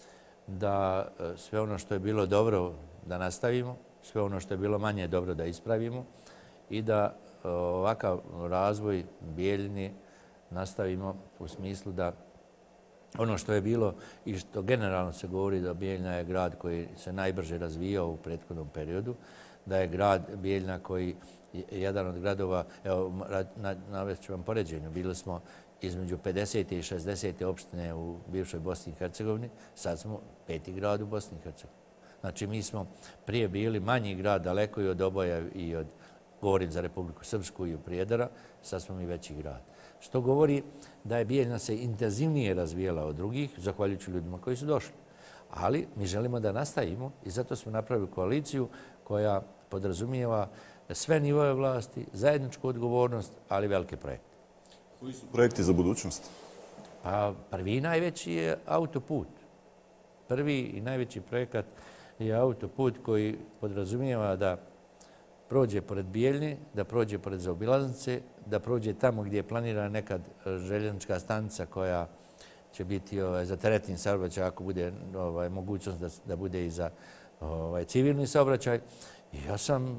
da sve ono što je bilo dobro da nastavimo, sve ono što je bilo manje dobro da ispravimo i da ovakav razvoj Bijeljine nastavimo u smislu da ono što je bilo i što generalno se govori da Bijeljina je grad koji se najbrže razvijao u prethodnom periodu, da je grad Bijeljina koji je jedan od gradova, evo navest ću vam poređenje, bili smo između 50. i 60. opštine u bivšoj Bosni i Hercegovini, sad smo 5. grad u Bosni i Hercegovini. Znači mi smo prije bili manji grad daleko i od Oboja i od, govorim za Republiku Srpsku i od Prijedora, sad smo mi veći grad. Što govori da je Bijeljina se intenzivnije razvijela od drugih, zahvaljujući ljudima koji su došli. Ali mi želimo da nastavimo i zato smo napravili koaliciju koja podrazumijeva sve nivoje vlasti, zajedničku odgovornost, ali velike projekte. Koji su projekti za budućnost? Pa prvi i najveći je autoput. Prvi i najveći projekat je autoput koji podrazumijeva da prođe pored Bijeljine, da prođe pored zaobilaznice, da prođe tamo gdje je planirana nekad željeznička stanica koja će biti za teretni saobraćaj, ako bude mogućnost da bude i za civilni saobraćaj. Ja sam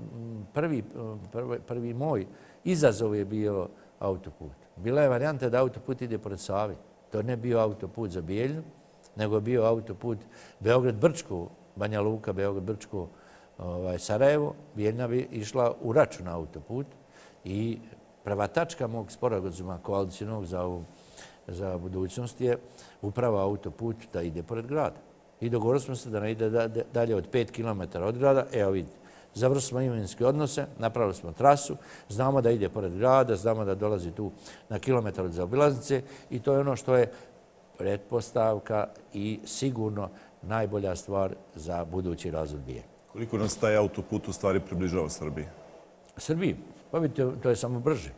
prvi moj izazov je bio autoput. Bila je varijanta da autoput ide pored Save. To ne bio autoput za Bijeljinu, nego je bio autoput Beograd-Brčko, Banja Luka, Beograd-Brčko, Sarajevo. Bijeljina bi išla u Raču na autoput i prva tačka mog sporazuma koalicijnog za budućnost je upravo autoput da ide pored grada. I dogovorili smo se da ne ide dalje od 5 km od grada. Evo vidite, završili smo imovinske odnose, napravili smo trasu, znamo da ide pored grada, znamo da dolazi tu na kilometar od zaobilaznice i to je ono što je pretpostavka i sigurno najbolja stvar za budući razvoj Bijeljine. Koliko nas taj autoput u stvari približava Srbiji? Srbiji? Pa vidite, to je samo brže.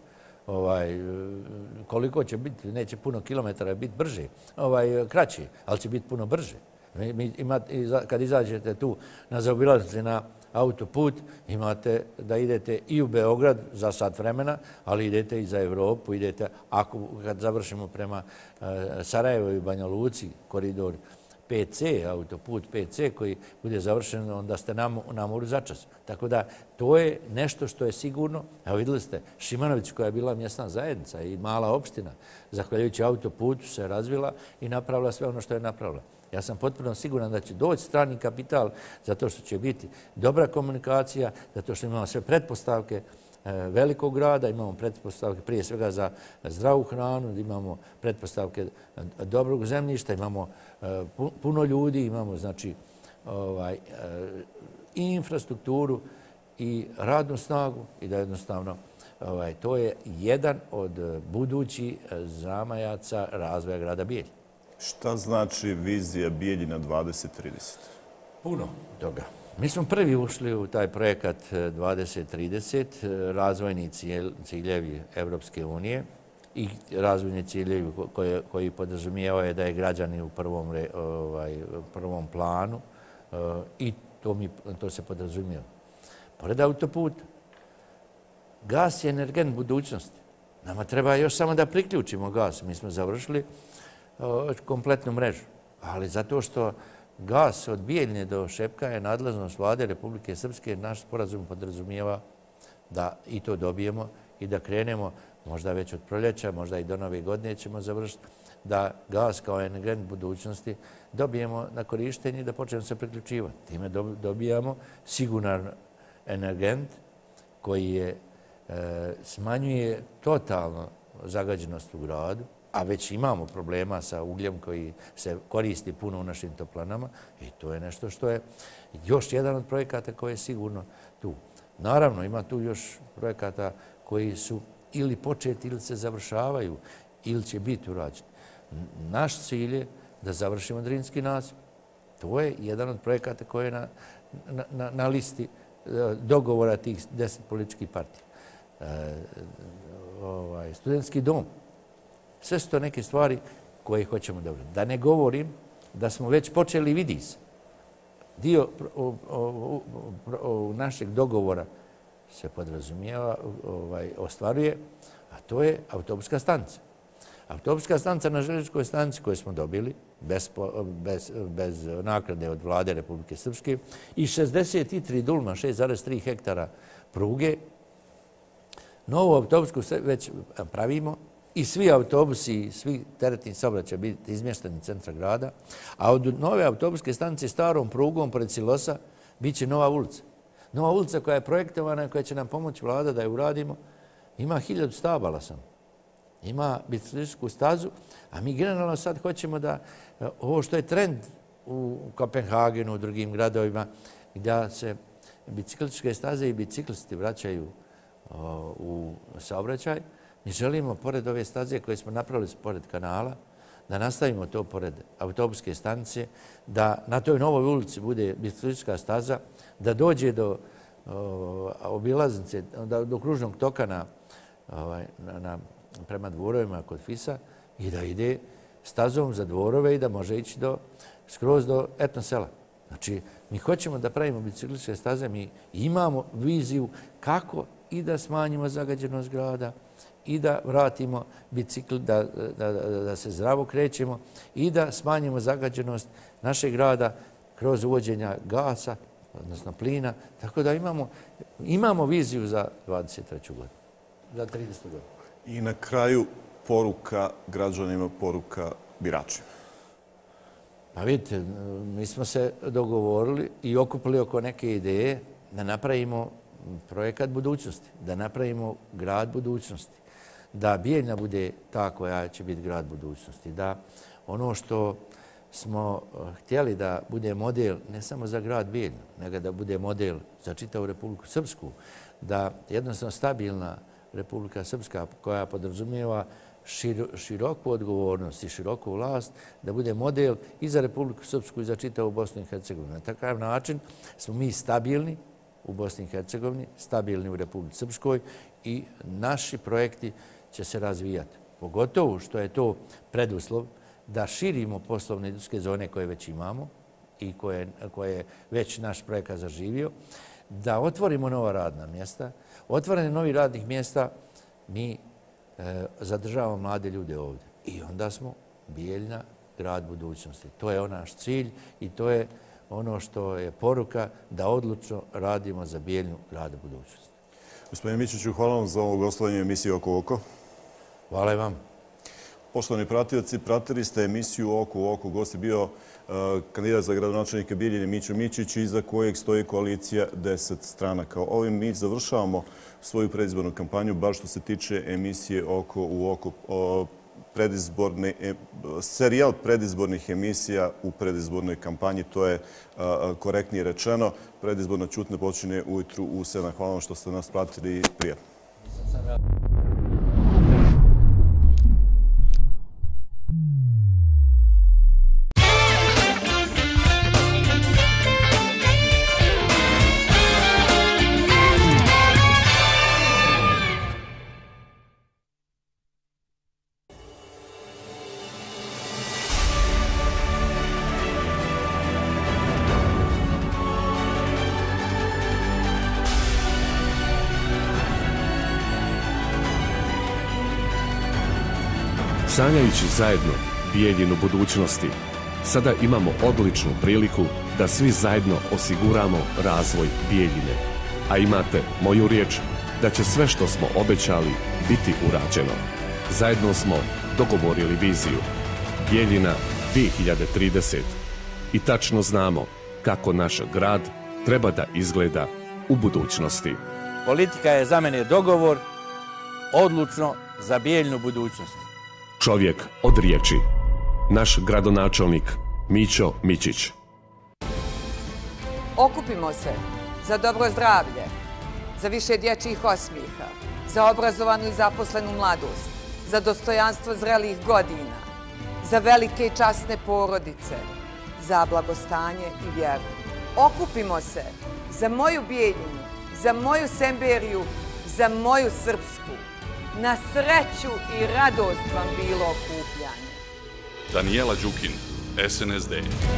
Koliko će biti, neće puno kilometara biti brže, kraće, ali će biti puno brže. Kad izađete tu na zaobilaznici na autoput, imate da idete i u Beograd za sat vremena, ali idete i za Evropu, idete, kad završimo prema Sarajevo i Banja Luci, koridor PC, autoput PC koji bude završen, onda ste na moru začas. Tako da to je nešto što je sigurno. Evo vidjeli ste, Šimanović koja je bila mjesna zajednica i mala opština, zahvaljujući autoputu se razvila i napravila sve ono što je napravila. Ja sam potpuno siguran da će doći strani kapital zato što će biti dobra komunikacija, zato što imamo sve pretpostavke velikog grada, imamo pretpostavke prije svega za zdravu hranu, imamo pretpostavke dobrog zemljišta, imamo puno ljudi, imamo znači i infrastrukturu i radnu snagu i da jednostavno to je jedan od budućih zamajaca razvoja grada Bijeljine. Šta znači vizija Bijeljina 2030? Puno toga. Mi smo prvi ušli u taj projekat 2030, razvojni ciljevi Evropske unije i razvojni ciljevi koji podrazumijevaju da je građani u prvom planu i to se podrazumijeva. Pored autoputa, gas je energent budućnosti. Nama treba još samo da priključimo gas. Mi smo završili kompletnu mrežu, ali zato što gas od Bijeljine do Šepka je nadležnost Vlade Republike Srpske. Naš sporazum podrazumijeva da i to dobijemo i da krenemo, možda već od proljeća, možda i do nove godine ćemo završiti, da gas kao energent budućnosti dobijemo na korištenje i da počnemo se priključivati. Time dobijamo siguran energent koji smanjuje totalno zagađenost u gradu, a već imamo problema sa ugljem koji se koristi puno u našim toplanama i to je nešto što je još jedan od projekata koji je sigurno tu. Naravno, ima tu još projekata koji su ili početi ili se završavaju ili će biti urađeni. Naš cilj je da završimo Drinski nasip. To je jedan od projekata koji je na listi dogovora tih 10 političkih partija. Studentski dom. Sve su to neke stvari koje hoćemo da uradimo. Da ne govorim da smo već počeli vidjeti se. Dio našeg dogovora se podrazumijeva, ostvaruje, a to je autobuska stanica. Autobuska stanica na željezničkoj stanici koju smo dobili bez naknade od Vlade Republike Srpske i 63 dulma, 6,3 hektara pruge. Novu autobusku već pravimo i svi autobusi i svi teretni saobraćaj će biti izmješteni iz centra grada, a od nove autobuske stanice starom prugom pored silosa bit će nova ulica. Nova ulica koja je projektovana i koja će nam pomoći Vlada da je uradimo, ima 1000 stabala samo. Ima biciklističku stazu, a mi generalno sad hoćemo da ovo što je trend u Kopenhagenu, u drugim gradovima, da se biciklističke staze i biciklisti vraćaju u saobraćaj. Mi želimo, pored ove staze koje smo napravili pored kanala, da nastavimo to pored autobuske stanice, da na toj novoj ulici bude biciklistička staza, da dođe do obilaznice, do kružnog toka prema dvorovima kod Fisa i da ide stazom za dvorove i da može ići skroz do etno sela. Znači, mi hoćemo da pravimo biciklističke staze, mi imamo viziju kako i da smanjimo zagađenost grada i da vratimo bicikl, da se zdravo krećemo i da smanjimo zagađenost našeg grada kroz uvođenja gasa, odnosno plina. Tako da imamo viziju za 23. godinu, za 30. godinu. I na kraju poruka građanima, poruka biračima. Pa vidite, mi smo se dogovorili i okupili oko neke ideje da napravimo projekat budućnosti, da napravimo grad budućnosti, da Bijeljina bude ta koja će biti grad budućnosti, da ono što smo htjeli da bude model ne samo za grad Bijeljinu, nego da bude model za čitavu Republiku Srpsku, da jednostavno stabilna Republika Srpska koja podrazumijeva široku odgovornost i široku vlast, da bude model i za Republiku Srpsku i za čitavu Bosnu i Hercegovinu. Na takav način smo mi stabilni u Bosni i Hercegovini, stabilni u Republici Srpskoj i naši projekti će se razvijati. Pogotovo što je to preduslov da širimo poslovne industrijske zone koje već imamo i koje je već naš projekat zaživio, da otvorimo nova radna mjesta. Otvaranje novih radnih mjesta mi zadržavamo mlade ljude ovdje. I onda smo Bijeljina, grad budućnosti. To je naš cilj i to je ono što je poruka da odlučno radimo za Bijeljinu, grada budućnosti. Gospodine Mićiću, hvala vam za ovo gostovanje emisije Oko oko. Hvala i vam. Poštovani pratioci, pratili ste emisiju Oko u oko. Gost je bio kandidat za gradonačelnika Bijeljine Mićo Mićić, iza kojeg stoji koalicija 10 stranaka. Ovim mi završavamo svoju predizbornu kampanju, baš što se tiče emisije Oko u oko. serijal predizbornih emisija u predizbornoj kampanji. To je korektnije rečeno. Predizborna ćutnja počinje ujutru u 7. Hvala vam što ste nas pratili. Prijatno. Sanjajući zajedno Bijeljinu budućnosti, sada imamo odličnu priliku da svi zajedno osiguramo razvoj Bijeljine. A imate moju riječ da će sve što smo obećali biti urađeno. Zajedno smo dogovorili viziju Bijeljina 2030 i tačno znamo kako naš grad treba da izgleda u budućnosti. Politika je za mene dogovor, odlučno za Bijeljinu budućnost. Čovjek od riječi. Naš gradonačelnik Mićo Mićić. Okupimo se za dobro zdravlje, za više dječjih osmijeha, za obrazovanu i zaposlenu mladost, za dostojanstvo zrelih godina, za velike i časne porodice, za blagostanje i vjeru. Okupimo se za moju Bijeljinu, za moju Semberiju, za moju Srpsku. Na sreću i radost vam bilo okupljanje. Danijela Đukin, SNSD.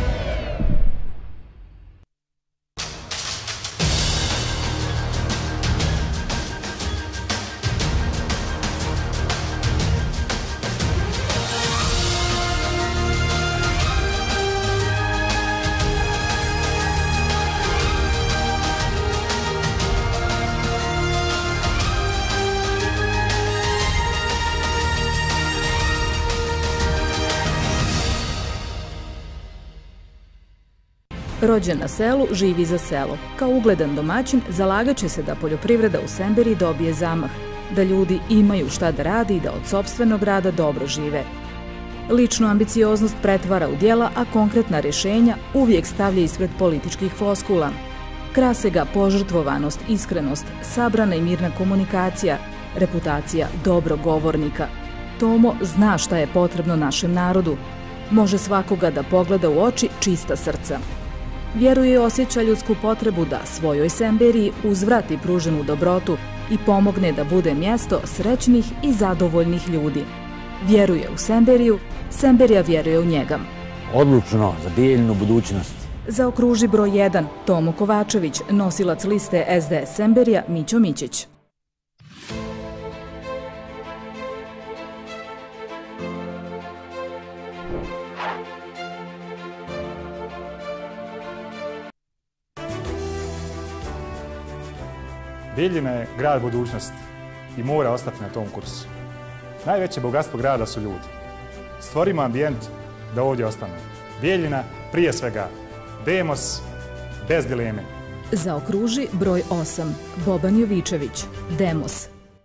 Rođen na selu, živi za selo. Kao ugledan domaćin zalagat će se da poljoprivreda u Semberiji dobije zamah, da ljudi imaju šta da radi i da od sopstvenog rada dobro žive. Ličnu ambicioznost pretvara u djela, a konkretna rješenja uvijek stavlja ispred političkih floskula. Krase ga požrtvovanost, iskrenost, sabrana i mirna komunikacija, reputacija dobrog govornika. Tomo zna šta je potrebno našem narodu. Može svakoga da pogleda u oči čista srca. Vjeruje i osjeća ljudsku potrebu da svojoj Semberiji uzvrati pruženu dobrotu i pomogne da bude mjesto srećnih i zadovoljnih ljudi. Vjeruje u Semberiju, Semberija vjeruje u njega. Odlučno za Bijeljinu budućnost. Zaokruži broj 1, Tomo Kovačević, nosilac liste SDS Semberija Mićo Mićić. Bijeljina je grad budućnosti i mora ostati na tom kursu. Najveće bogatstvo grada su ljudi. Stvorimo ambijent da ovdje ostanu. Bijeljina prije svega. Demos bez dileme. Zaokruži broj 8, Boban Jovičević, Demos.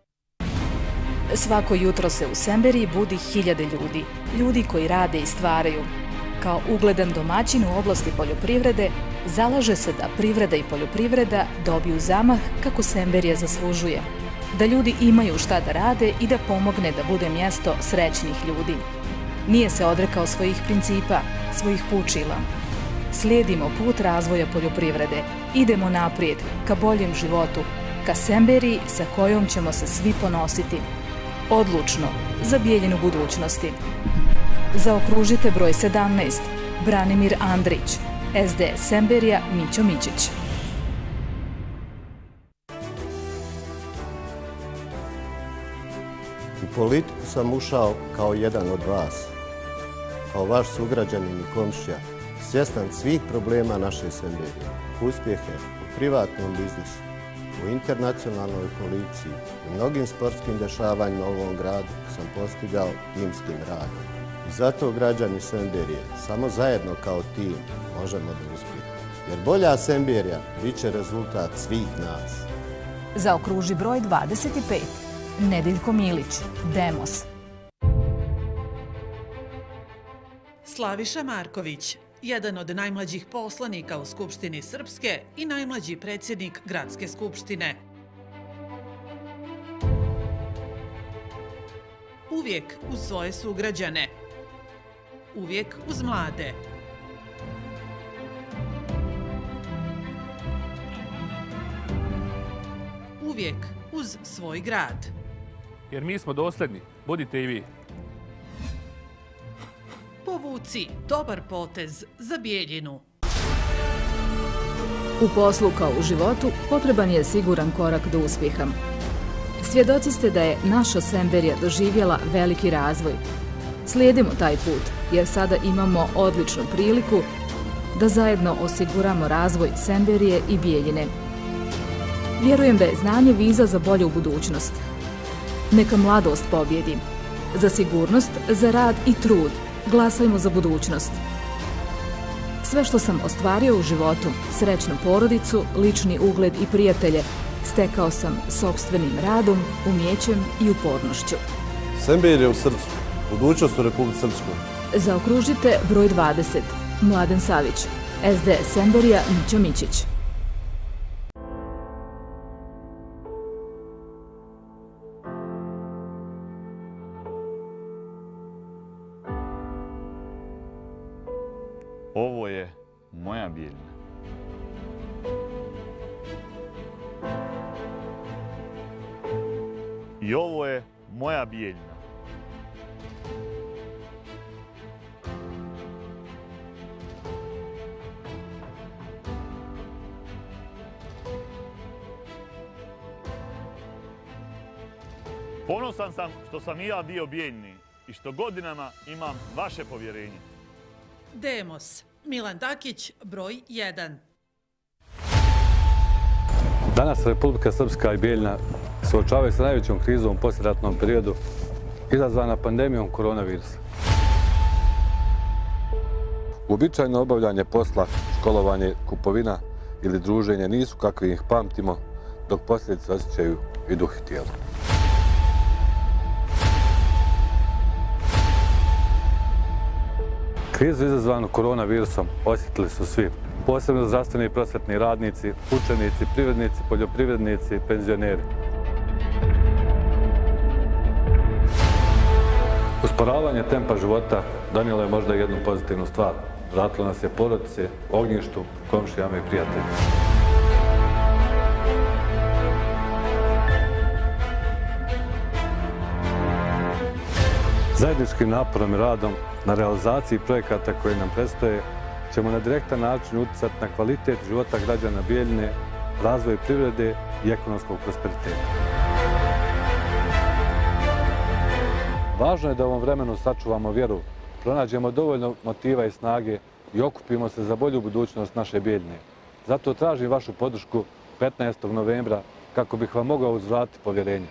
Svako jutro se u Semberiji budi hiljade ljudi. Ljudi koji rade i stvaraju. Kao ugledan domaćin u oblasti poljoprivrede, zalaže se da privreda i poljoprivreda dobiju zamah kako Semberija zaslužuje. Da ljudi imaju šta da rade i da pomogne da bude mjesto srećnih ljudi. Nije se odrekao svojih principa, svojih pučila. Slijedimo put razvoja poljoprivrede. Idemo naprijed, ka boljem životu, ka Semberiji sa kojom ćemo se svi ponositi. Odlučno za Bijeljinu budućnosti. Zaokružite broj 17, Branimir Andrić, SDS Semberija Mićo Mićić. U politiku sam ušao kao jedan od vas, kao vaš sugrađanin i komšija, svjestan svih problema naše Semberije, uspjehe u privatnom biznisu, u internacionalnoj policiji i mnogim sportskim dešavanjima u ovom gradu sam postigao timskim radom. I zato građani Semberije samo zajedno kao tim možemo da uspijemo. Jer bolja Semberija bit će rezultat svih nas. Zaokruži broj 25, Nedeljko Milić, Demos. Slaviša Marković, jedan od najmlađih poslanika u Skupštini Srpske i najmlađi predsjednik Gradske skupštine. Uvijek uz svoje sugrađane. Uvijek uz mlade. Uvijek uz svoj grad. Jer mi smo dosljedni, budite i vi. Povuci dobar potez za Bijeljinu. U poslu kao u životu potreban je siguran korak do uspjeha. Svjedoci ste da je naša Semberija doživjela veliki razvoj. Slijedimo taj put jer sada imamo odličnu priliku da zajedno osiguramo razvoj Semberije i Bijeljine. Vjerujem da je znanje viza za bolju budućnost. Neka mladost pobjedi. Za sigurnost, za rad i trud glasajmo za budućnost. Sve što sam ostvario u životu, srećnu porodicu, lični ugled i prijatelje, stekao sam sopstvenim radom, umjećem i upornošću. Semberija u srcu, budućnost u Republici Srpskoj. Zaokružite broj 20. Mladen Savić, SDS Semberija Mićo Mićić. Ovo je moja Bijeljina. I ovo je moja Bijeljina. Ponosan sam što sam i ja dio Bijeljini i što godinama imam vaše povjerenje. Demos, Milan Dakić, broj 1. Danas Republika Srpska i Bijeljina suočavaju sa najvećom krizom u poslijeratnom periodu izazvana pandemijom koronavirusa. Uobičajeno obavljanje posla, školovanje, kupovina ili druženje nisu kakvi ih pamtimo, dok posljedice osjećaju i duh i tijelo. Krizu izazvanu koronavirusom osjetili su svi, posebno zdravstveni i prosvjetni radnici, učenici, privrednici, poljoprivrednici i penzioneri. Usporavanje tempa života donijelo je možda jednu pozitivnu stvar. Vratilo nas je porodice, ognjištu, komšijama i prijateljima. Zajedničkim naporom i radom na realizaciji projekata koji nam predstoje ćemo na direktan način utjecati na kvalitet života građana Bijeljine, razvoj privrede i ekonomskog prosperiteta. Važno je da u ovom vremenu sačuvamo vjeru, pronađemo dovoljno motiva i snage i okupimo se za bolju budućnost naše Bijeljine. Zato tražim vašu podršku 15. novembra kako bih vam mogao uzvratiti povjerenje.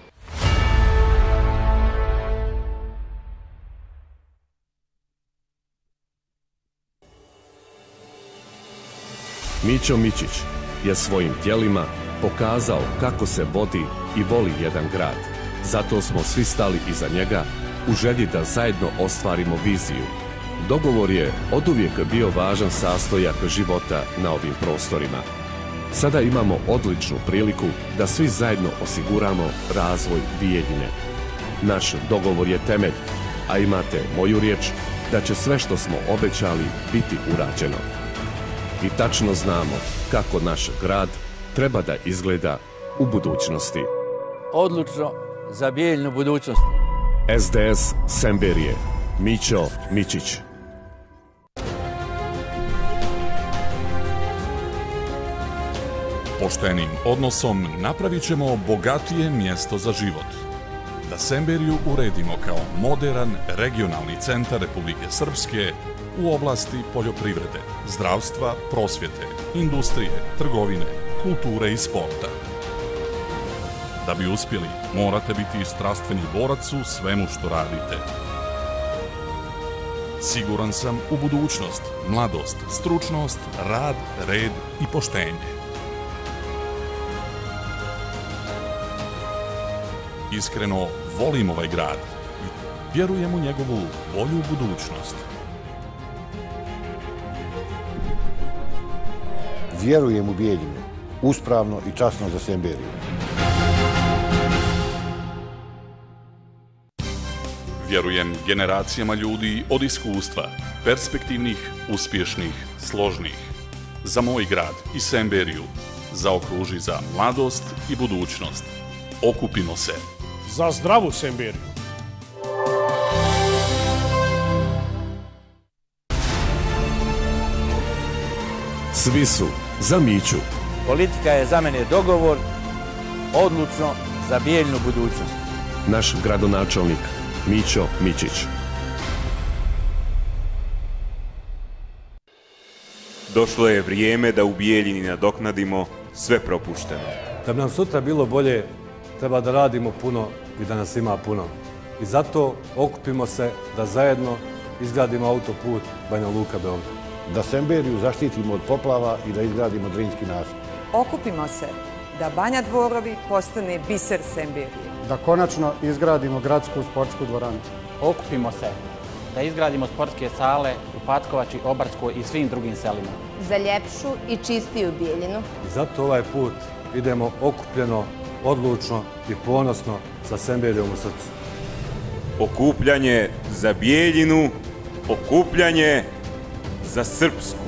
Mićo Mićić je svojim djelima pokazao kako se vodi i voli jedan grad. Zato smo svi stali iza njega u želji da zajedno ostvarimo viziju. Dogovor je oduvijek bio važan sastojak života na ovim prostorima. Sada imamo odličnu priliku da svi zajedno osiguramo razvoj Bijeljine. Naš dogovor je temelj, a imate moju riječ da će sve što smo obećali biti urađeno. I tačno znamo kako naš grad treba da izgleda u budućnosti. Odlučno za Bijeljinu budućnost. SDS Semberije, Mićo Mićić. Poštenim odnosom napravit ćemo bogatije mjesto za život. Da Semberiju uredimo kao moderan regionalni centar Republike Srpske u oblasti poljoprivrede, zdravstva, prosvjete, industrije, trgovine, kulture i sporta. Da bi uspjeli, morate biti strastveni borac u svemu što radite. Siguran sam u budućnost, mladost, stručnost, rad, red i poštenje. Iskreno volim ovaj grad i vjerujem u njegovu bolju budućnost. Vjerujem u Bijeljinu, uspravno i časno za Semberiju. Vjerujem generacijama ljudi od iskustva, perspektivnih, uspješnih, složnih. Za moj grad i Semberiju, zaokruži za mladost i budućnost. Okupimo se. Za zdravu Semberiju. Svi su za Miću. Politika je za mene dogovor, odlučno za Bijeljinu budućnost. Naš gradonačelnik Mićo Mićić. Došlo je vrijeme da u Bijeljini nadoknadimo sve propušteno. Da bi nam sutra bilo bolje, treba da radimo puno i da nas ima puno. I zato okupimo se da zajedno izgradimo autoput Banja Luka-Beograd. Da Semberiju zaštitimo od poplava i da izgradimo Drinski nasip. Okupimo se da Banja Dvorovi postane biser Semberije. Da konačno izgradimo gradsku sportsku dvoranu. Okupimo se da izgradimo sportske sale u Patkovači, Obarskoj i svim drugim selima. Za ljepšu i čistiju Bijeljinu. I zato ovaj put idemo okupljeno, odlučno i ponosno sa Semberijom u srcu. Okupljanje za Bijeljinu, okupljanje za Srpsku.